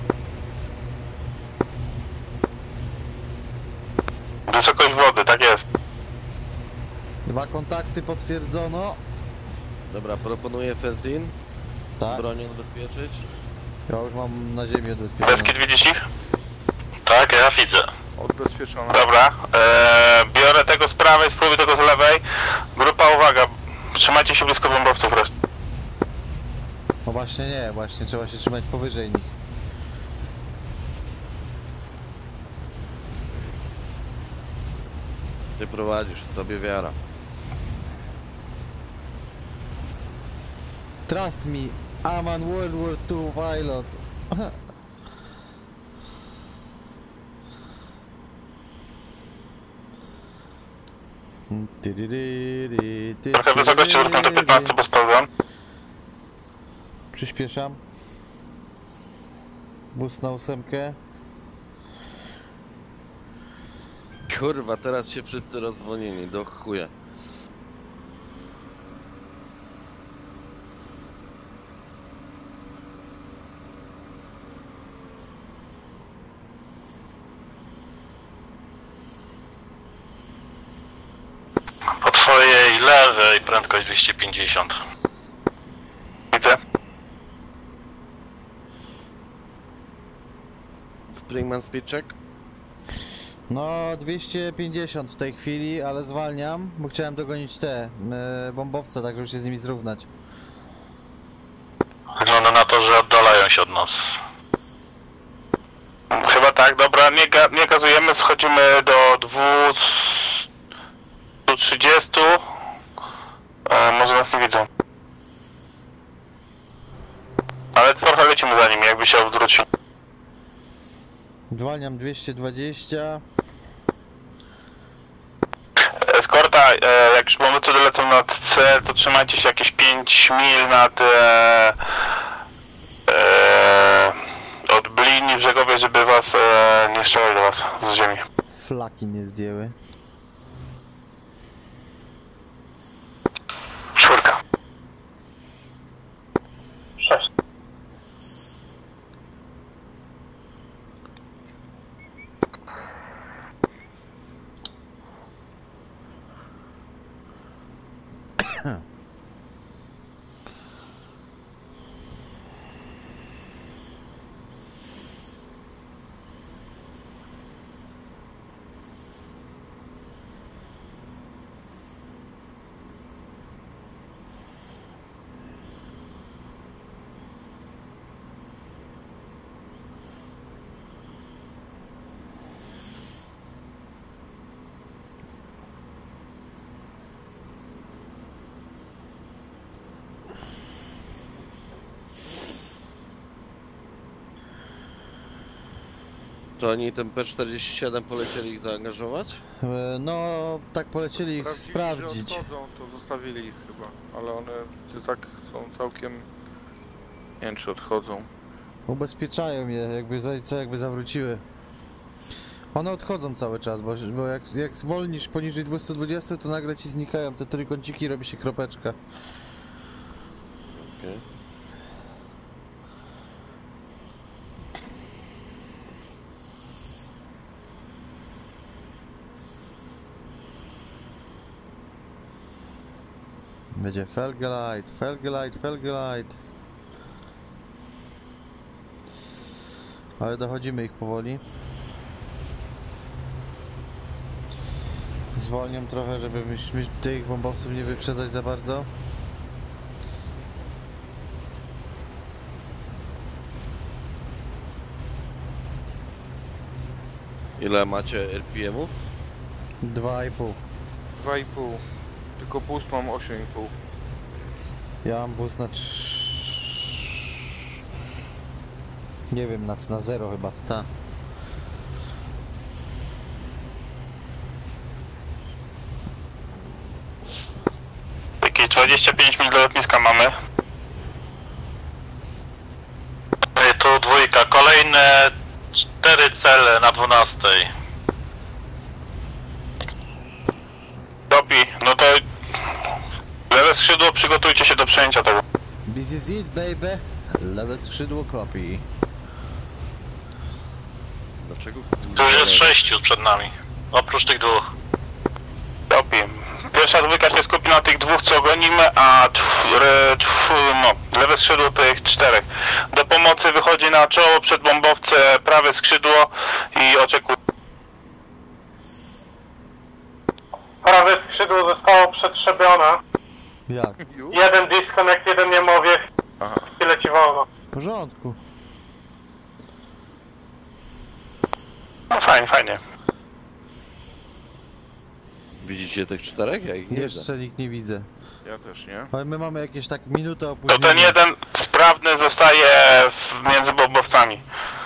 Wysokość wody, tak jest. Dwa kontakty potwierdzono. Dobra, proponuję Fenzin. Tak, Bronię odbezpieczyć. ja już mam na ziemi odbezpieczoną. Beskid, widzisz ich? Tak, ja widzę. Odbezpieczona. Dobra. Eee, biorę tego z prawej, spróbuj tego z lewej. Grupa, uwaga. Trzymajcie się blisko bombowców reszty. No właśnie nie, właśnie trzeba się trzymać powyżej nich. Ty prowadzisz, w tobie wiara. Trust me, I'm an World War two pilot. Trochę wysokości ruchem do piętnaście, bo sprawdzam. Przyspieszam. Bus na ósemkę. Kurwa, teraz się wszyscy rozwolnili, do chuja. Po twojej lewej prędkość dwieście pięćdziesiąt. Widzę. Springman speed check? No dwieście pięćdziesiąt w tej chwili, ale zwalniam, bo chciałem dogonić te e, bombowce, tak żeby się z nimi zrównać. Wygląda na to, że oddalają się od nas. Chyba tak, dobra, nie, ga nie gazujemy, schodzimy do dwieście trzydzieści. E, może nas nie widzą. Ale trochę lecimy za nimi, jakby się odwrócił. Zwalniam dwieście dwadzieścia. Eskorta, e, jak już mamy co dolecą nad cel, to trzymajcie się jakieś pięć mil nad e, e, od linii brzegowej, żeby was e, nie strzelali do was z ziemi. Flaki nie zdjęły. Czwórka. Sześć. To oni ten P czterdzieści siedem polecieli ich zaangażować? E, no tak polecieli ich Sprawdzili, sprawdzić. że odchodzą, to zostawili ich chyba. Ale one czy tak są całkiem... Nie wiem czy odchodzą. Ubezpieczają je, jakby, za- co jakby zawróciły. One odchodzą cały czas, bo, bo jak, jak zwolnisz poniżej dwieście dwadzieścia, to nagle ci znikają te trójkąciki i robi się kropeczka. Okej. Będzie Felgelite, Felgelite, Felgelite. Ale dochodzimy ich powoli. Zwolniam trochę, żeby myśmy tych bombowców nie wyprzedzać za bardzo. Ile macie R P M-ów? Dwa i pół. dwa i pół. Tylko boost mam osiem i pół. Ja mam boost na trz... Nie wiem, na, na zero chyba, ta. Jakieś dwadzieścia pięć mil do lotniska mamy. Tu dwójka, kolejne cztery cele na dwunastej. przejęcia tego. This is it, baby. Lewe skrzydło kropi. Dlaczego? Tu już jest sześciu przed nami. Oprócz tych dwóch. Kropi. Pierwsza dwójka się skupi na tych dwóch, co gonimy, a tf, re, tf, no, lewe skrzydło tych czterech. Do pomocy wychodzi na czoło przed bombowce prawe skrzydło i oczekuje. Prawe skrzydło zostało przetrzebione. Jak? Jeden disconnect, jeden niemowiech. Aha. I leci wolno. W porządku. No fajnie, fajnie. Widzicie tych czterech? Ja ich nie widzę. Jeszcze nikt nie widzę. Ja też nie. Ale my mamy jakieś tak minutę To opóźnienia. ten jeden sprawny zostaje w, między bombowcami.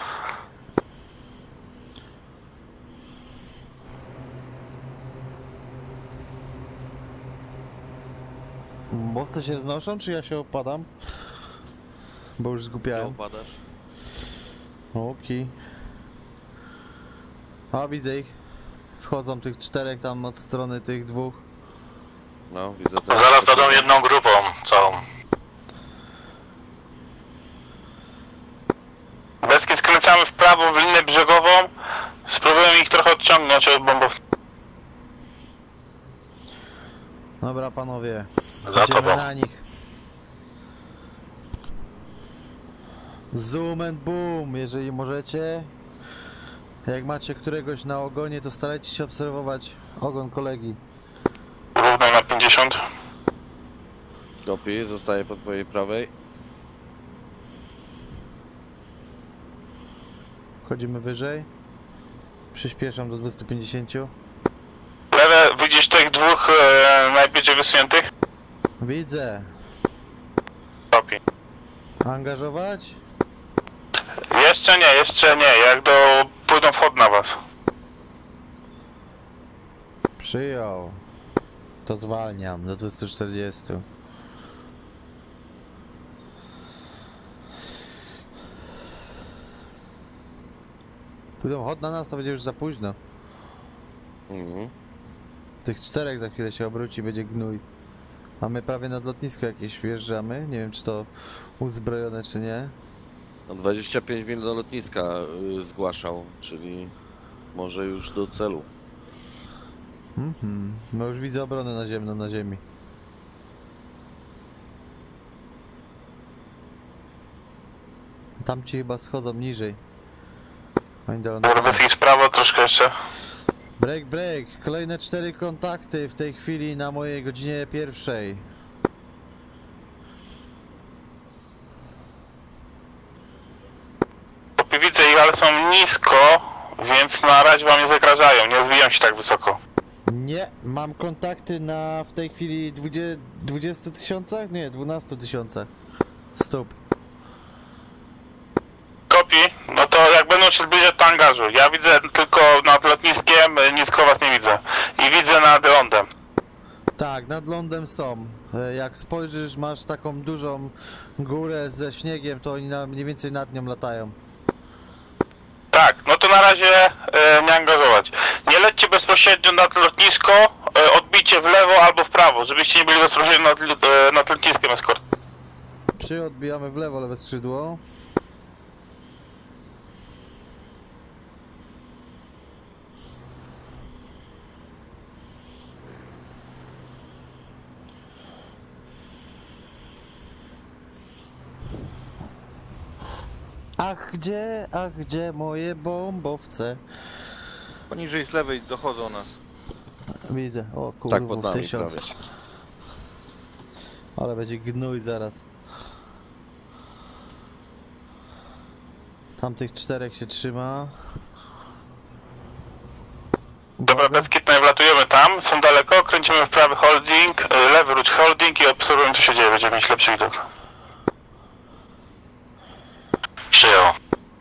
Bombowce się wznoszą, czy ja się opadam? Bo już Nie zgubiałem. opadasz? Okej. A, widzę ich. Wchodzą tych czterech tam od strony tych dwóch. No, widzę też. Zaraz będą jedną grupą całą. Bezki skręcamy w prawo w linię brzegową. Spróbujemy ich trochę odciągnąć od bombowców. Dobra, panowie. Za Idziemy tobą. na nich. Zoom and boom, jeżeli możecie. Jak macie któregoś na ogonie, to starajcie się obserwować ogon kolegi. Równo na pięćdziesiąt. Kopi, zostaje po twojej prawej. Wchodzimy wyżej. Przyspieszam do dwieście pięćdziesiąt. Lewe, widzisz tych dwóch e, najbliżej wysuniętych? Widzę. Kopi. Angażować? Jeszcze nie, jeszcze nie. Jak do... pójdą wchod na was. Przyjął. To zwalniam do dwieście czterdzieści. Pójdą chod na nas, to będzie już za późno. Mhm. Tych czterech za chwilę się obróci, będzie gnój. A my prawie nad lotnisko jakieś wjeżdżamy. Nie wiem, czy to uzbrojone, czy nie. No dwadzieścia pięć minut do lotniska y, zgłaszał, czyli może już do celu. Mhm. No już widzę obronę naziemną na ziemi. Tam ci chyba schodzą niżej. Oni do... Bez ich prawo troszkę jeszcze. Break, break. Kolejne cztery kontakty w tej chwili na mojej godzinie pierwszej. Kopi, widzę ich, ale są nisko, więc na razie wam nie zagrażają. Nie zbiją się tak wysoko. Nie, mam kontakty na w tej chwili dwudziestu tysiącach? Nie, dwunastu tysiącach stóp. Kopi, no to jak będą się zbliżać, to angażuj. Ja widzę tylko nad lotniskiem, nisko was nie widzę. I widzę nad lądem. Tak, nad lądem są. E, Jak spojrzysz, masz taką dużą górę ze śniegiem, to oni na, mniej więcej nad nią latają. Tak, no to na razie e, nie angażować. Nie lećcie bezpośrednio nad lotnisko, e, odbijcie w lewo albo w prawo, żebyście nie byli bezpośrednio nad, e, nad lotniskiem eskort. Przy odbijamy w lewo, lewe skrzydło. Ach gdzie, ach gdzie moje bombowce? Poniżej z lewej dochodzą nas. Widzę, o kurwa, Tak, pod nami tysiąc. prawie. Ale będzie gnój zaraz. Tamtych czterech się trzyma. Dobra, bezkitnie wlatujemy tam, są daleko, kręcimy w prawy holding, e, lewy ruch holding i obserwujemy co się dzieje, będziemy mieć lepszy widok. Przyjął.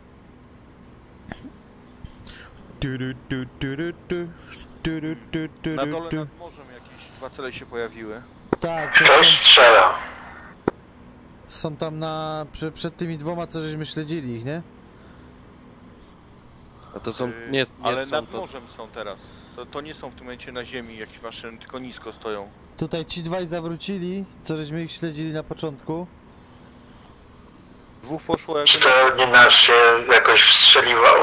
Tu, tu, tu, tu, tu, tu, tu, tu, tu, Na dole tu. nad morzem jakieś dwa cele się pojawiły. Tak, to Ktoś są, strzela. są tam na, przed, przed tymi dwoma, co żeśmy śledzili ich, nie? A to są, Yy, nie, nie ale są nad to, morzem są teraz. To, to nie są w tym momencie na ziemi jakieś maszyny, tylko nisko stoją. Tutaj ci dwaj zawrócili, co żeśmy ich śledzili na początku. Dwóch poszło Czy jakby... to nie nasz się jakoś wstrzeliwał?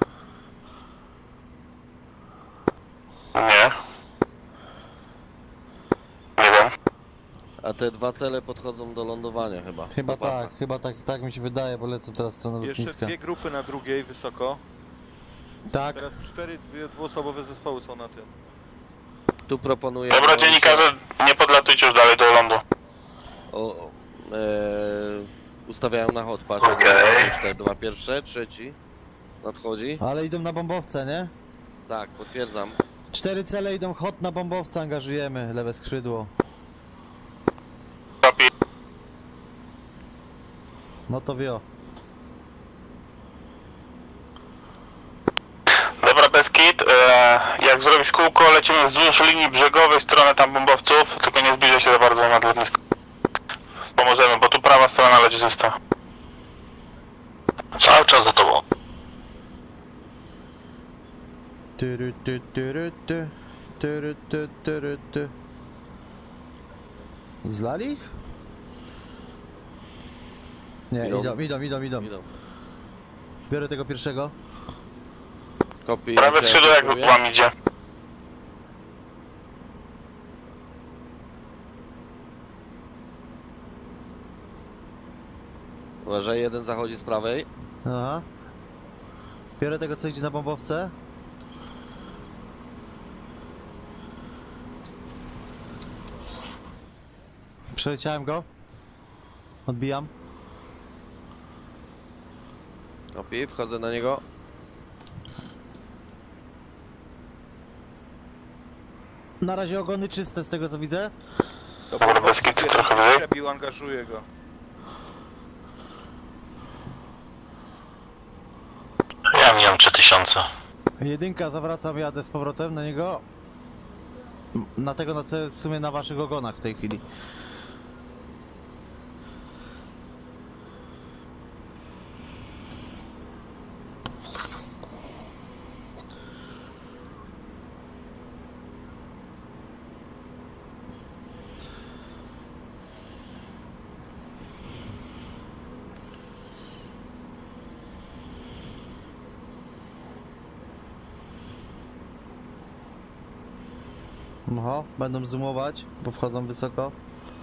Nie. Nie wiem. A te dwa cele podchodzą do lądowania chyba. Chyba Do pasa. tak, chyba tak, tak mi się wydaje, bo lecą teraz w stronę Jeszcze lotniska. dwie grupy na drugiej, wysoko. Tak, Teraz cztery dwie, dwuosobowe zespoły są na tym. Tu proponuję... Dobra, dziennikarze, nie podlatujcie już dalej do lądu. O, o, e, ustawiają na hot, patrz. Okej. Te dwa pierwsze, trzeci. Nadchodzi. ale idą na bombowce, nie? Tak, potwierdzam. Cztery cele idą hot na bombowce, angażujemy, lewe skrzydło. Copy. No to wio. Dobra, bez kit. E, jak zrobisz kółko, lecimy wzdłuż linii brzegowej w stronę tam bombowców, tylko nie zbliżaj się za bardzo na lotnisko. Pomożemy, bo tu prawa strona leci czysta. Cały czas za tobą. Tyry, ty, tyry, ty, tyry, ty, tyry, ty. Zlali ich? Nie, Idą. idą, idą, idą, idą. Idą. Biorę tego pierwszego. Kopi. Prawe jak skrzydło ja jak mówię. wam idzie. Uważaj, jeden zachodzi z prawej. Aha. Biorę tego, co idzie na bombowce. Przeleciałem go. Odbijam. Kopi, wchodzę na niego. Na razie ogony czyste z tego, co widzę. Dobra, bez kitu trochę wyżej. Przebił, angażuje go. Ja mijam trzy tysiące. Jedynka, zawracam, jadę z powrotem na niego. M- Na tego, na co jest w sumie na waszych ogonach w tej chwili. Oho, będą zoomować, bo wchodzą wysoko.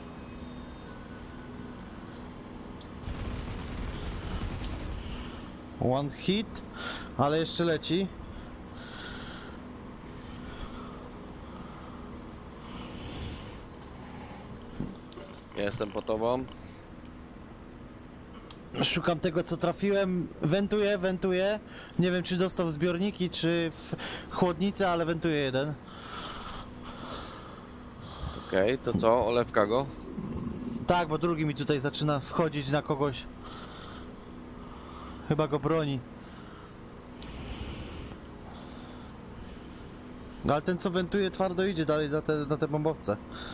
One hit, ale jeszcze leci. Ja jestem po tobą. Szukam tego, co trafiłem. Wentuję, wentuję. Nie wiem, czy dostał w zbiorniki, czy w chłodnicę, ale wentuję jeden. Okej, okay, to co? Olewka go? Tak, bo drugi mi tutaj zaczyna wchodzić na kogoś. Chyba go broni. No ale ten, co wentuje, twardo idzie dalej na te, na te bombowce.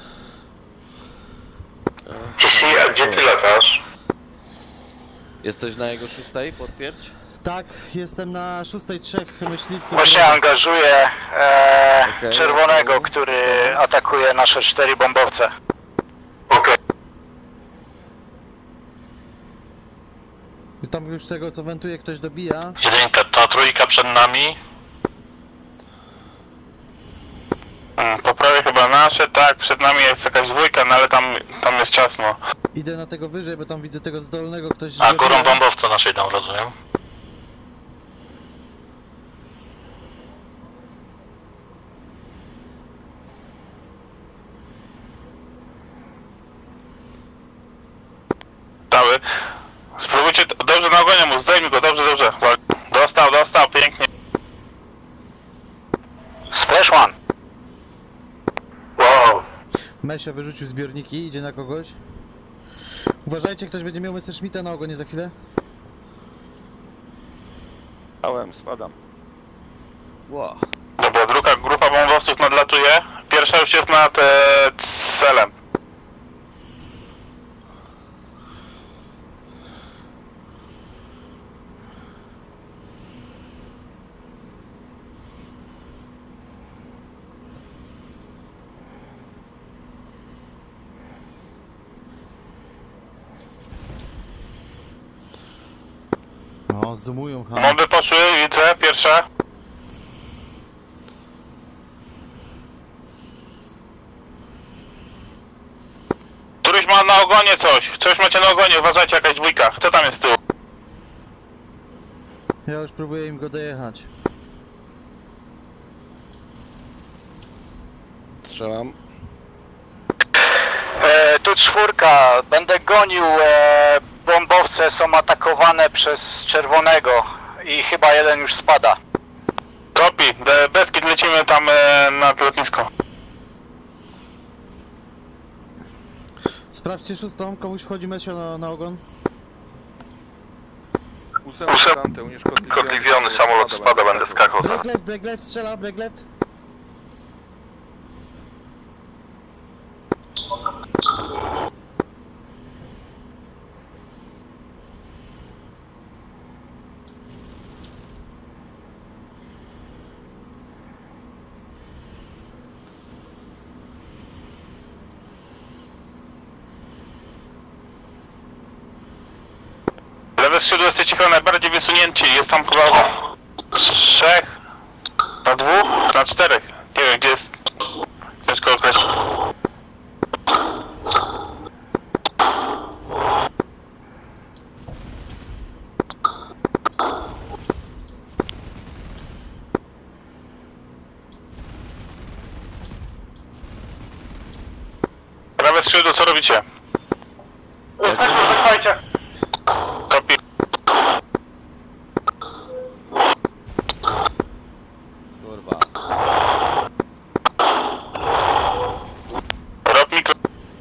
Jeśli, a gdzie ty latasz? Jesteś na jego szóstej? Potwierdź. Tak, jestem na szóstej trzech myśliwców. Właśnie angażuję e, Okej, czerwonego, okej. który atakuje nasze cztery bombowce. Okej. I tam już tego, co wentuje, ktoś dobija. Jedynka, ta trójka przed nami. Hmm, po prawej chyba nasze, tak, przed nami jest jakaś dwójka, no ale tam, tam jest ciasno. Idę na tego wyżej, bo tam widzę tego z dolnego, ktoś A dobija. górą bombowca naszej tam, rozumiem. Cały. Spróbujcie, dobrze na ogonie mu, zdejmij go, dobrze, dobrze. Dostał, dostał, pięknie. Splash one. Wow. Messia wyrzucił zbiorniki, idzie na kogoś. Uważajcie, ktoś będzie miał Messerschmitta na ogonie za chwilę. Stałem, spadam. Ło. Dobra, druga grupa bombowców nadlatuje. Pierwsza już jest nad e, celem. O, zoomują, ha. Bomby poszły, widzę, pierwsza. Któryś ma na ogonie coś, coś macie na ogonie, uważajcie, jakaś dwójka. Kto tam jest z tyłu? Ja już próbuję im go dojechać. Strzelam. E, tu czwórka, będę gonił, e, bombowce są atakowane przez czerwonego i chyba jeden już spada. Kopi, Beskid, lecimy tam e, na lotnisko. Sprawdźcie szóstą, komuś wchodzi Mesio na, na ogon. Ósemka, Dante, Uszkodliwiony samolot spada, będę skakał. Break left, break left, strzela, break left. Lewe skrzydło jesteście chyba najbardziej wysunięci, jest tam chyba z trzech, na dwóch, na czterech. Nie wiem gdzie jest, ciężko określić. Prawe skrzydło, co robicie? Jesteśmy, wychwajcie. Kopi. Kurwa. Rob mikro.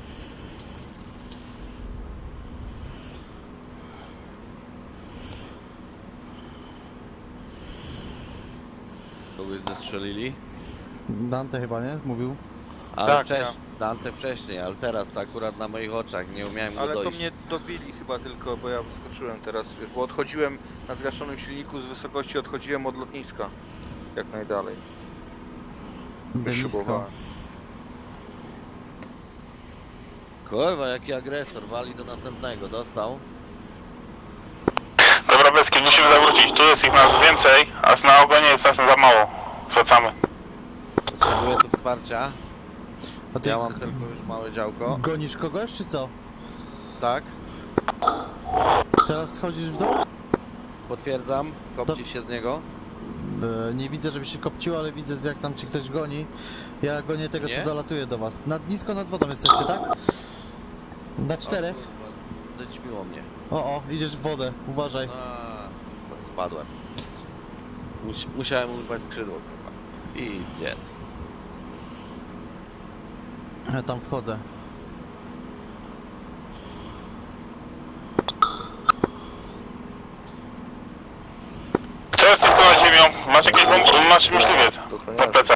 Kogoś zestrzelili? Dante chyba, nie? Mówił. Ale Tak, wcześniej, ja. Dante wcześniej, ale teraz akurat na moich oczach nie umiałem go Ale to dojść. mnie dobili chyba tylko, bo ja wyskoczyłem teraz, wiesz, bo odchodziłem na zgaszonym silniku z wysokości, odchodziłem od lotniska. Jak najdalej. Wyszybowałem. Kurwa, jaki agresor, wali do następnego, dostał. Dobra, Beskid, musimy zawrócić, tu jest ich nas więcej, a na ogonie jest nas za mało. Wracamy. Potrzebuję tu wsparcia. A ty Ja mam tylko już małe działko. gonisz kogoś, czy co? Tak, Teraz schodzisz w dół? potwierdzam, kopci To- się z niego. E, nie widzę, żeby się kopciło, ale widzę, jak tam ci ktoś goni. Ja gonię tego, Nie? co dolatuje do was. Nad, nisko nad wodą jesteście, tak? Na czterech? O, kurwa, zaćmiło mnie. O, o, idziesz w wodę, uważaj. A, spadłem. Mus musiałem urwać skrzydło, kurwa. I zjedz. Ja tam wchodzę. Co jest tylko nad ziemią? Masz jakieś bomby? Masz myśliwiec? Na plecach.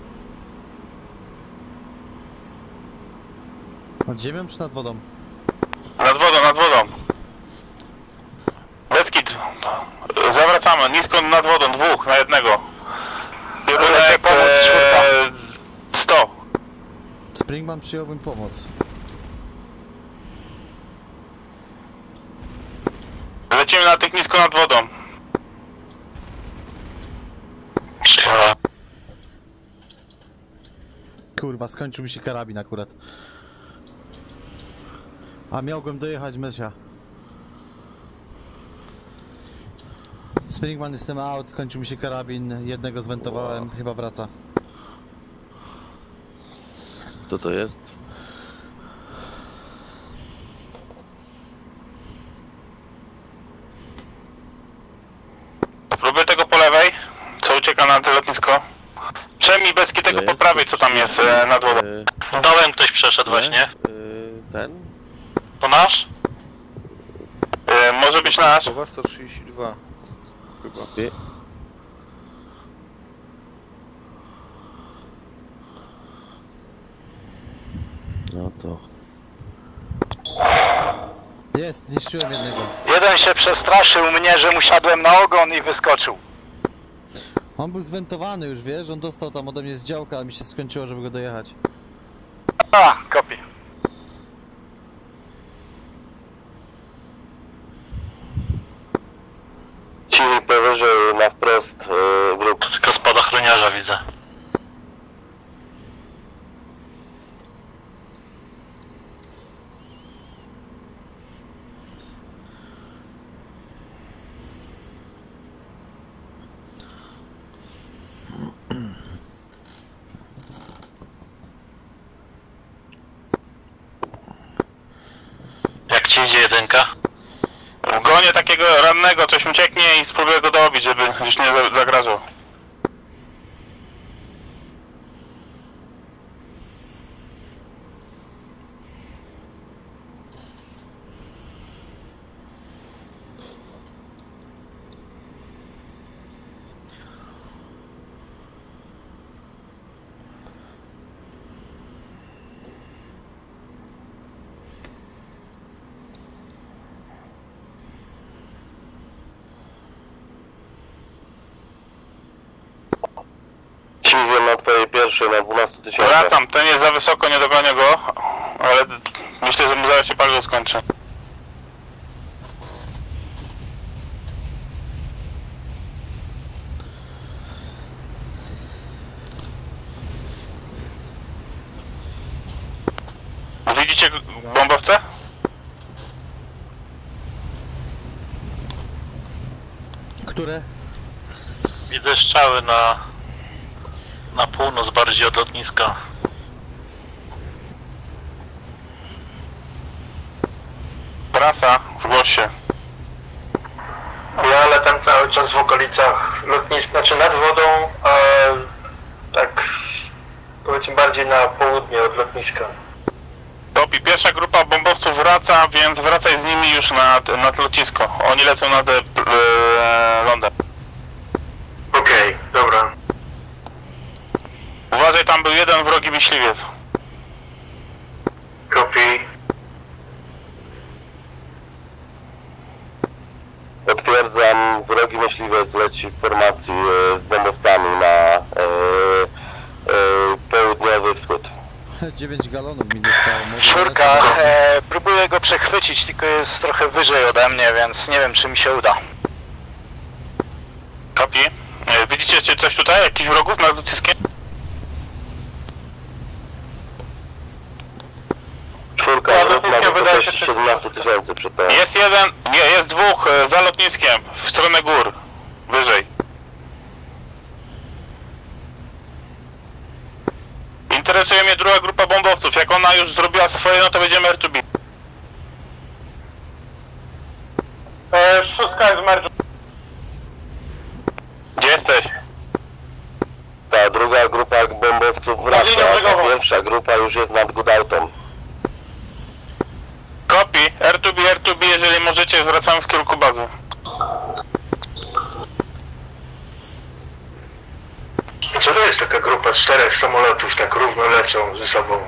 Nad ziemią czy nad wodą? Nad wodą, nad wodą. Beskid. Zawracamy, nisko nad wodą, dwóch na jednego. Kierunek e, sto. Springman, przyjąłbym pomoc. Lecimy na tych nisko nad wodą. Przyjechała. Kurwa, skończył mi się karabin akurat. A miałbym dojechać Mesia. Springman, jestem out, skończył mi się karabin, jednego zwentowałem, chyba wraca. Kto to jest? Próbuję tego po lewej, co ucieka na to lotnisko. Przejmij Beskid tego To po jest? prawej, co tam jest e, nad wodą. Yy, Dołem ktoś przeszedł właśnie. Yy, ten? To nasz? E, może być nasz. Słowa sto trzydzieści dwa. Chyba. Ty? No to... Jest, zniszczyłem jednego. Jeden się przestraszył mnie, że mu siadłem na ogon i wyskoczył. On był zwentowany już, wiesz, on dostał tam ode mnie z działka, ale mi się skończyło, żeby go dojechać. A, kopi. Ciwi powyżej na wprost yy, grup. Tylko spadochroniarza widzę. Jak ci idzie jedynka? Gonię takiego rannego, coś ucieknie i spróbuję go dobić, żeby już nie zagrażał. Ciwie na twojej pierwszej na dwanaście tysięcy. Wracam, ten jest za wysoko, nie dogonię go, ale myślę, że mu zaraz się paliwo skończy. Widzicie bombowce? Które? Widzę strzały na... na północ, bardziej od lotniska. Prasa, zgłoś się. Ja latam cały czas w okolicach lotniska, znaczy nad wodą, a tak powiedzmy bardziej na południe od lotniska. Topi, pierwsza grupa bombowców wraca, więc wracaj z nimi już nad, nad lotnisko. Oni lecą nad e, lądem. Okej, okay, dobra. Uważaj, tam był jeden wrogi myśliwiec. Copy. Potwierdzam, wrogi myśliwiec leci w formacji e, z bombowcami na e, e, południowy wschód. dziewięć galonów mi zostało. Może Czwórka, e, próbuję go przechwycić, tylko jest trochę wyżej ode mnie, więc nie wiem, czy mi się uda. Kopi. E, widzicie jeszcze coś tutaj? Jakichś wrogów nad lotniskiem? Czwórka, Ja, wróg ma lotniskiem wydaje się, wysokości siedemnaście tysięcy przed tym. Jest jeden, nie, jest dwóch e, za lotniskiem, w stronę gór. Wyżej. Interesuje mnie druga grupa bombowców. Jak ona już zrobiła swoje, no to będziemy R two B. E, szóstka jest merge. Gdzie jesteś? Ta druga grupa bombowców wraca, a pierwsza grupa już jest nad Goodoutem. Kopi, R two B, R two B, jeżeli możecie, zwracamy w kierunku bazy. Co to jest taka grupa czterech samolotów, tak równo lecą ze sobą?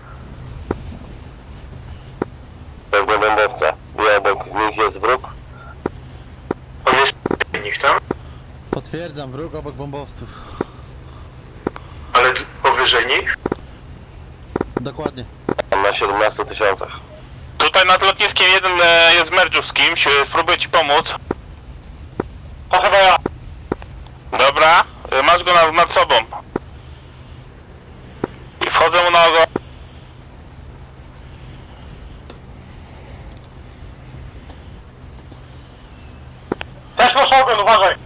Pewnie bombowca. Wie, obok nich jest wróg. On jest nich tam? Potwierdzam, wróg obok bombowców. Ale powyżej nich? Dokładnie. Na siedemnastu tysiącach. Tutaj nad lotniskiem jeden e, jest merdżów z kimś, e, spróbuję ci pomóc. To chyba ja. Dobra, e, masz go nad, nad sobą. I wchodzę mu na ogon. Też masz ogon, uważaj.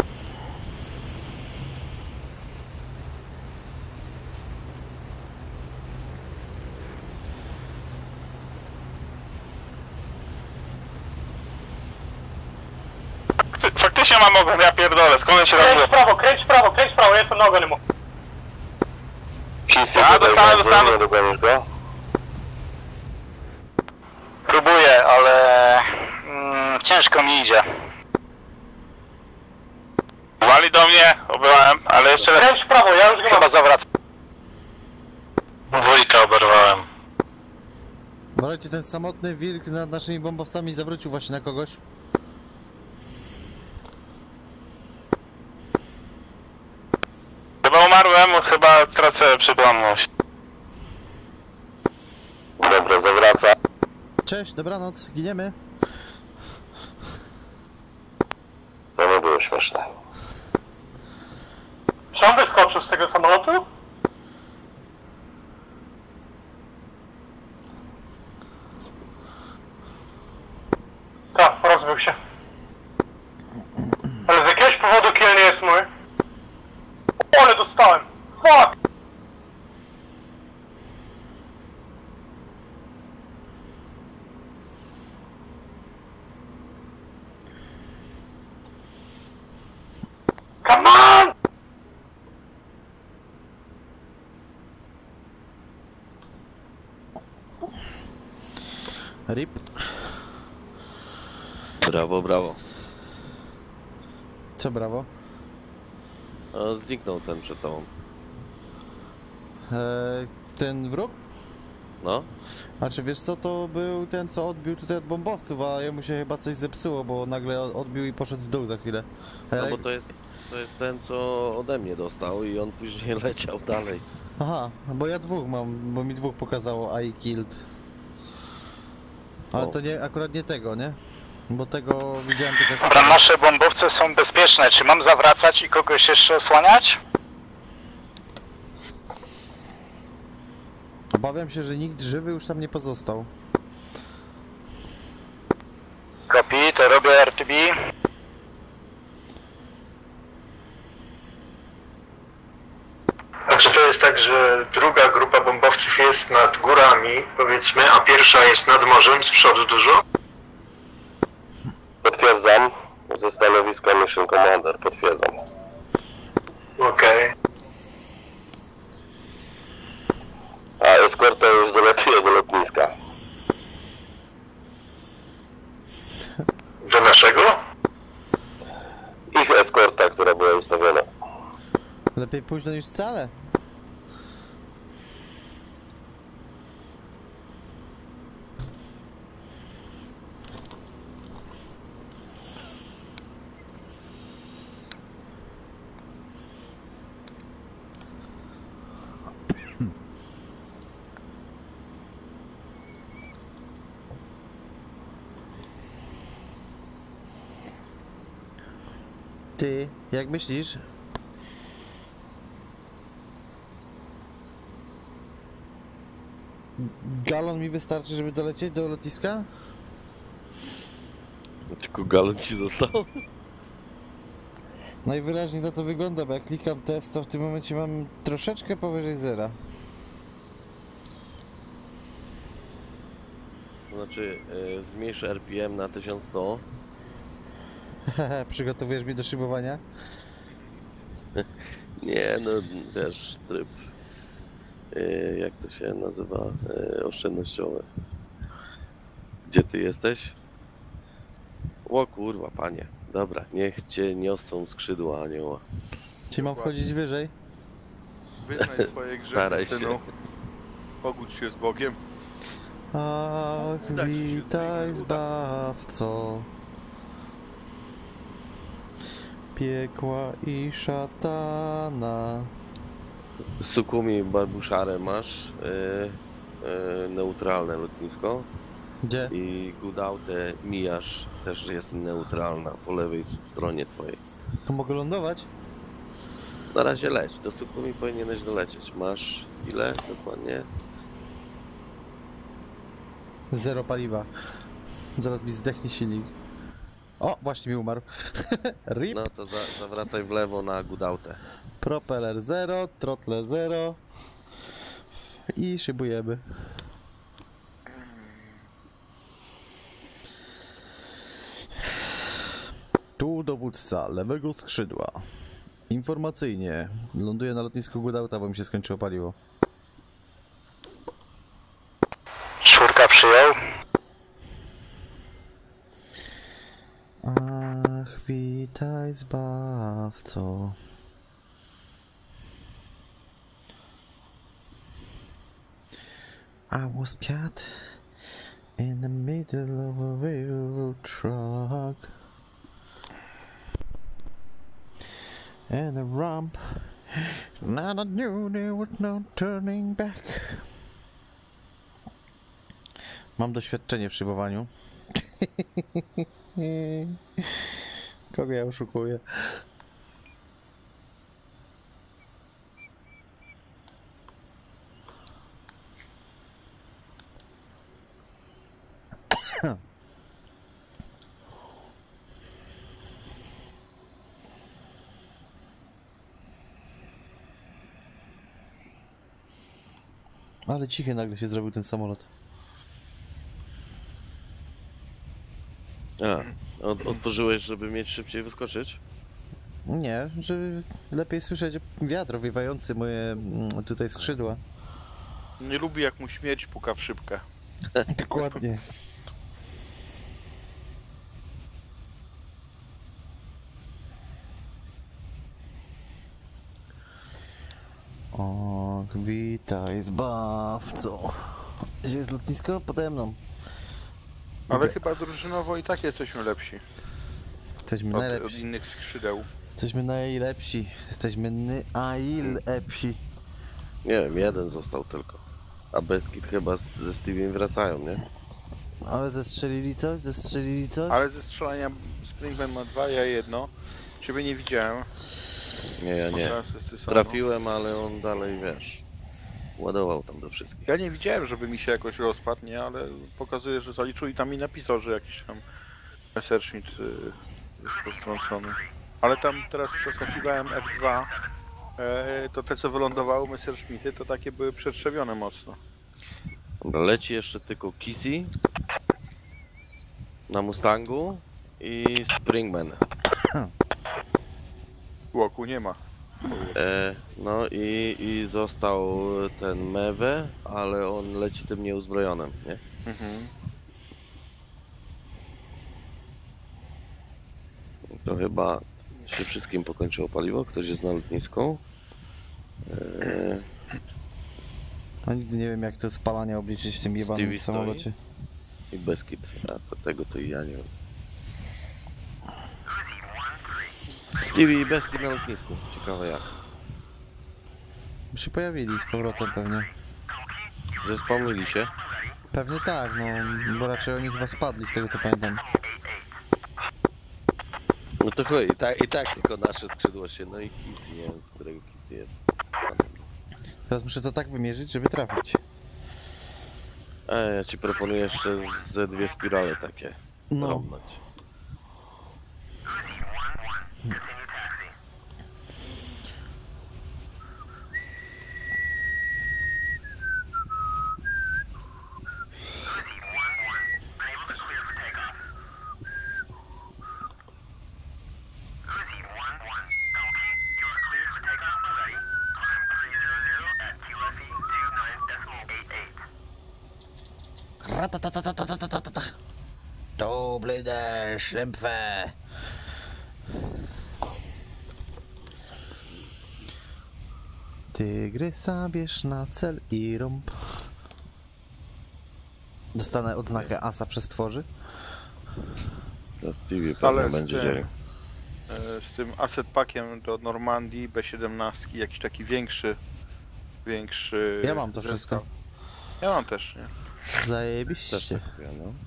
Faktycznie mam ogon, ja pierdolę, skąd się Kręć robię? w prawo, kręć w prawo, kręć w prawo, jestem na ogonie mu. Ja dostałem, dostałem. Dogonisz go? Próbuję, ale mm, ciężko mi idzie. Wali do mnie, obyłem, ale jeszcze raz. Kręć w prawo, ja już go mam. Chyba zawracam. Dwójka oberwałem. Możecie, ten samotny wilk nad naszymi bombowcami zawrócił właśnie na kogoś. Chyba umarłem, chyba tracę przytomność. Dobra, zawraca. Cześć, dobranoc, giniemy. To nie byłeś. śmieszne. Czy on wyskoczył z tego samolotu? Tak, rozbił się. Ale z jakiegoś powodu kill nie jest mój. O, ale dostałem. Fuck! Come on! Rip. Brawo, brawo. Co brawo? O, zniknął ten przed tobą. Eee, ten wróg? No? A czy wiesz co, to był ten, co odbił tutaj od bombowców, a jemu się chyba coś zepsuło, bo nagle odbił i poszedł w dół za chwilę. A No ja... bo to jest, to jest ten, co ode mnie dostał i on później leciał dalej. Aha, bo ja dwóch mam, bo mi dwóch pokazało I killed. Ale O. to nie, akurat nie tego, nie? Bo tego widziałem tylko jak... Dobra, nasze bombowce są bezpieczne. Czy mam zawracać i kogoś jeszcze osłaniać? Obawiam się, że nikt żywy już tam nie pozostał. Copy, to robię R T B. Znaczy to jest tak, że druga grupa bombowców jest nad górami, powiedzmy, a pierwsza jest nad morzem, z przodu dużo? Potwierdzam. Ze stanowiska Mission Commander, potwierdzam. Okej. A eskorta już dolatuje do lotniska. Do naszego? Ich eskorta, która była ustawiona. Lepiej późno niż wcale. Ty, jak myślisz? Galon mi wystarczy, żeby dolecieć do lotniska? Tylko galon ci został? Najwyraźniej na to wygląda, bo jak klikam test, to w tym momencie mam troszeczkę powyżej zera. Znaczy, yy, zmniejsz R P M na tysiąc sto. Hehe, przygotowujesz mnie do szybowania? Nie, no wiesz, tryb, yy, jak to się nazywa, yy, oszczędnościowy. Gdzie ty jesteś? O kurwa, panie. Dobra, niech cię niosą skrzydła anioła. Czy mam wchodzić wyżej? Wyznaj swoje Staraj grzechy, się. synu. Pogódź się z Bogiem. Ach, Uda ci się witaj z nim, zbawco piekła i szatana. Sukumi Barbuszarę masz, yy, yy, neutralne lotnisko. Gdzie? I Gudautę mijasz, też jest neutralna, po lewej stronie twojej. To mogę lądować? Na razie leć, do Sukumi powinieneś dolecieć. Masz ile dokładnie? Zero paliwa. Zaraz mi zdechnie silnik. O, właśnie mi umarł. Rip. No to za, zawracaj w lewo na Gudautę. Propeller zero, trotle zero. I szybujemy. Tu dowódca lewego skrzydła. Informacyjnie. Ląduję na lotnisku Gudauta, bo mi się skończyło paliwo. Czwórka przyjął. Ach, witaj zbawco. I was caught in the middle of a railroad truck and a rump, and I knew there was no turning back. Mam doświadczenie w szybowaniu. Kogo ja oszukuję? Ale cichy nagle się zrobił ten samolot. A, od, otworzyłeś, żeby mieć szybciej wyskoczyć? Nie, żeby lepiej słyszeć wiatr owiewający moje mm, tutaj skrzydła. Nie lubi jak mu śmierć puka w szybkę. Dokładnie. O, witaj zbawco. Gdzie jest lotnisko? Pode mną. Ale Idę. chyba drużynowo i tak jesteśmy lepsi. Jesteśmy Od, od najlepsi. innych skrzydeł. Jesteśmy najlepsi. Jesteśmy najlepsi. Nie wiem, jeden został tylko. A Beskid chyba z, ze Steviem wracają, nie? Ale zestrzelili coś? Zestrzelili coś? Ale ze strzelania Springman ma dwa, ja jedno. Ciebie nie widziałem. Nie, ja nie. Teraz jest ty sam. Trafiłem, ale on dalej, wiesz, ładował tam do wszystkich. Ja nie widziałem, żeby mi się jakoś rozpadł, nie? Ale pokazuje, że zaliczył i tam mi napisał, że jakiś tam Messerschmitt y, jest postrącony. Ale tam teraz przeskakiwałem F dwa, e, to te co wylądowały Messerschmitty, to takie były przetrzewione mocno. Dobra, leci jeszcze tylko Kissy na Mustangu i Springman. Łoku nie ma. E, no i, i został ten Mewe, ale on leci tym nieuzbrojonym, nie? Mhm. To chyba się wszystkim pokończyło paliwo. Ktoś jest na lotnisku. E, No nigdy nie wiem jak to spalanie obliczyć w tym jebanym Stevie stoi. samolocie. I Beskid. A to tego to i ja nie wiem. Stevie i Beskid na lotnisku. Ciekawe jak. Się pojawili z powrotem pewnie. Zespomnili się. Pewnie tak, no bo raczej oni chyba spadli z tego co pamiętam. No to chuj, i tak, i tak tylko nasze skrzydło się, no i Kissy, nie wiem z którego Kissy jest. Teraz muszę to tak wymierzyć, żeby trafić. A ja ci proponuję jeszcze ze dwie spirale takie No. robnąć. Ratatatatatatatata. Doble de szlempfe. Tygrysa bierz na cel i rąb. Dostanę odznakę asa przez tworzy. To Stevie Ale pewnie z będzie tym- dzielił. E, Z tym asset packiem do Normandii B siedemnaście, jakiś taki większy, większy... Ja mam to zestaw. wszystko. Ja mam też, nie? Też Zajebiście. tak kupię, no.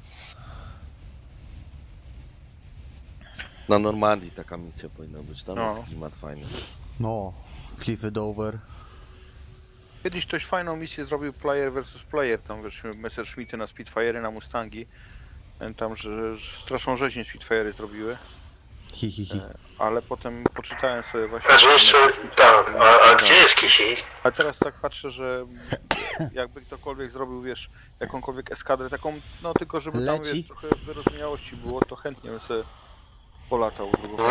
Na Normandii taka misja powinna być, tam No. jest klimat fajny. No, Cliffy Dover. Kiedyś ktoś fajną misję zrobił player versus player, tam wiesz, Messerschmitty na Spitfire'y, na Mustangi. Pamiętam, że, że straszną rzeźnię Spitfire'y zrobiły, Hi, hi, hi. ale potem poczytałem sobie właśnie... Oczywiście, tak. A, a gdzie jest Kisi? A teraz tak patrzę, że jakby ktokolwiek zrobił, wiesz, jakąkolwiek eskadrę taką, no tylko żeby tam, Leci. wiesz, trochę wyrozumiałości było, to chętnie bym sobie polatał. No,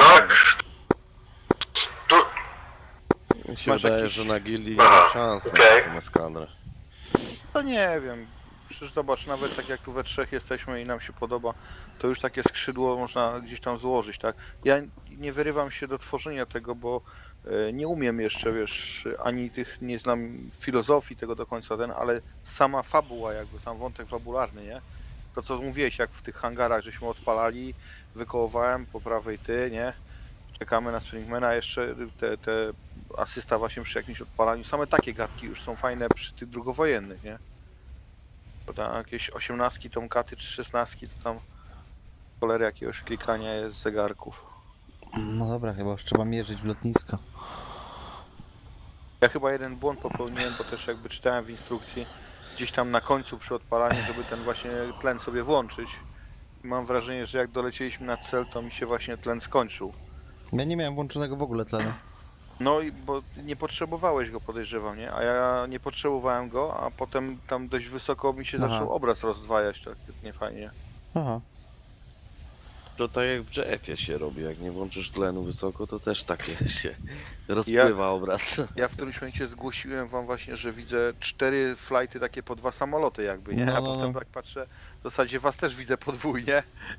tu, Mi się Masz wydaje, jakiś- że na gildii nie Aha, ma szans na okej. taką eskadrę. To nie wiem, przecież zobacz, nawet tak jak tu we trzech jesteśmy i nam się podoba, to już takie skrzydło można gdzieś tam złożyć, tak? Ja nie wyrywam się do tworzenia tego, bo e, nie umiem jeszcze, wiesz, ani tych, nie znam filozofii tego do końca ten, ale sama fabuła jakby, sam wątek fabularny, nie? To co mówiłeś, jak w tych hangarach żeśmy odpalali, wykołowałem po prawej ty, nie? Czekamy na Springmana, jeszcze te, te asysta właśnie przy jakimś odpalaniu, same takie gadki już są fajne przy tych drugowojennych, nie? Bo tam jakieś osiemnastki, tomkaty czy szesnastki, to tam cholery jakiegoś klikania jest z zegarków. No dobra, chyba już trzeba mierzyć w lotnisko. Ja chyba jeden błąd popełniłem, bo też jakby czytałem w instrukcji gdzieś tam na końcu przy odpalaniu, żeby ten właśnie tlen sobie włączyć. I mam wrażenie, że jak dolecieliśmy na cel, to mi się właśnie tlen skończył. Ja nie miałem włączonego w ogóle tlenu. No i bo nie potrzebowałeś go, podejrzewam, nie? A ja nie potrzebowałem go, a potem tam dość wysoko mi się Aha. zaczął obraz rozdwajać, tak niefajnie. Aha. To tak jak w G F-ie się robi, jak nie włączysz tlenu wysoko, to też takie się rozpływa Ja- obraz. Ja w którymś momencie zgłosiłem wam właśnie, że widzę cztery flighty takie po dwa samoloty jakby, nie? No, A no, potem no. tak patrzę, w zasadzie was też widzę podwójnie.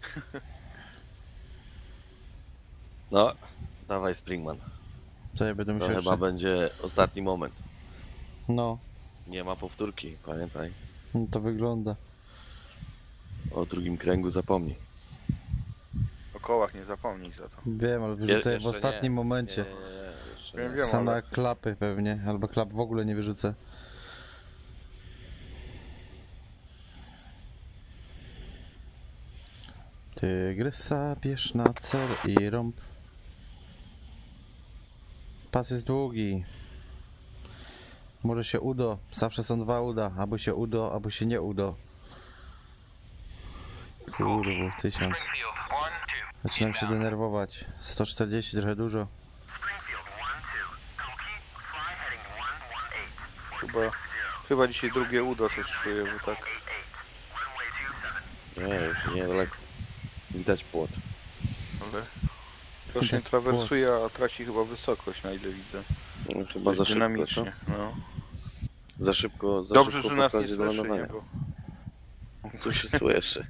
No, dawaj Springman. To ja będę To musiał chyba jeszcze... będzie ostatni moment. No, Nie ma powtórki, pamiętaj. no to wygląda. O drugim kręgu zapomnij. O kołach nie zapomnij za to. Wiem, ale wyrzucę je w jeszcze ostatnim nie. momencie. Nie, nie, nie, jeszcze Wiem, nie. wiem, Same ale jak klapy pewnie, albo klap w ogóle nie wyrzucę. Tygrysa, bierz na cel i rąb. Pas jest długi. Może się udo, zawsze są dwa uda, albo się udo, albo się nie udo. Kurwa, tysiąc. Zaczynam się denerwować. sto czterdzieści, trochę dużo. chyba, chyba dzisiaj drugie udo coś czuję, bo tak. Nie, już niedaleko. Widać płot. Ale rośnie Tak, trawersuje, a traci chyba wysokość, na ile widzę. No, chyba za szybko, co? Dynamicznie, no. Za szybko, za Dobrze, szybko że nas nie podchodzi do słyszy, nie? lądowania. Bo... Tu się słyszy.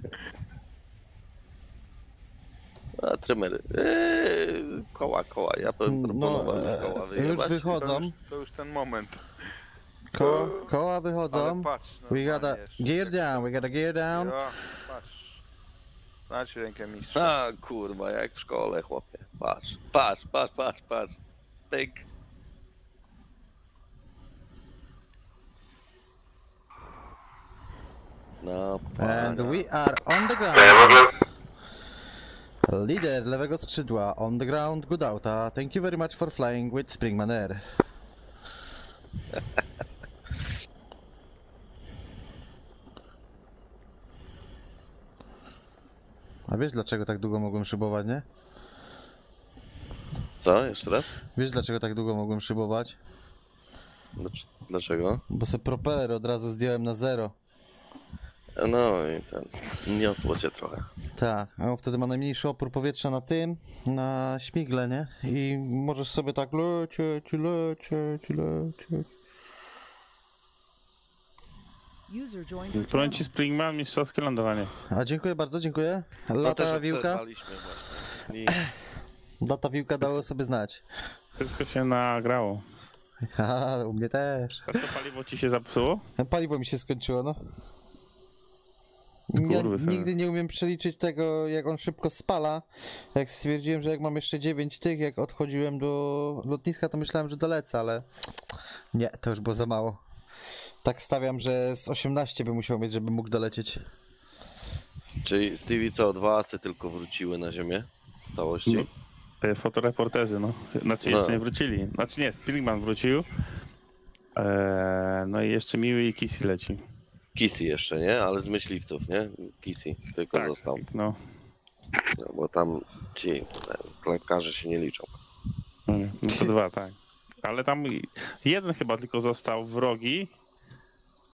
A trymery. Eee, koła, koła. Ja bym No, proponował już e, koła już wyjebać. wychodzą. To już, to już ten moment. Koła, koła Ale wychodzą. patrz, We normalnie gotta jeszcze. gear down, we gotta gear down. Ja, patrz. Znacie rękę mistrza. A kurwa, jak w szkole, chłopie. Patrz, patrz, patrz, patrz, patrz. Pyk. No, And pana. we are on the Ja w ground. ogóle Lider lewego skrzydła, on the ground, good outa. Thank you very much for flying with Springman Air. A wiesz dlaczego tak długo mogłem szybować, nie? Co? Jeszcze raz? Wiesz dlaczego tak długo mogłem szybować? Dlacz- Dlaczego? Bo se propeller od razu zdjąłem na zero. No i ten. Niosło cię trochę. Tak, a on wtedy ma najmniejszy opór powietrza na tym, na śmigle, nie? I możesz sobie tak lecieć, lecieć, lecieć. User joined your Powiem ci channel. Springman, mistrzowskie lądowanie. A dziękuję bardzo, dziękuję. No Lata też wiłka? obserwowaliśmy właśnie. I Lata wiłka dało sobie znać. Wszystko się nagrało. Haha, u mnie też. A co, paliwo ci się zapsuło? Paliwo mi się skończyło, no. Ja Kurwy sobie. nigdy nie umiem przeliczyć tego, jak on szybko spala. Jak stwierdziłem, że jak mam jeszcze dziewięć tych, jak odchodziłem do lotniska, to myślałem, że dolecę, ale nie, to już było za mało. Tak stawiam, że z osiemnaście by musiał mieć, żeby mógł dolecieć. Czyli Stevie co, dwa asy tylko wróciły na ziemię? W całości? E, Fotoreporterzy, no. Znaczy No. jeszcze nie wrócili. Znaczy nie, Springman wrócił. Eee, no i jeszcze Miły i Kissy leci. Kissy jeszcze, nie? Ale z myśliwców, nie? Kissy tylko Tak. został. No. No, bo tam ci e, klatkarze się nie liczą. No to dwa, tak. Ale tam jeden chyba tylko został wrogi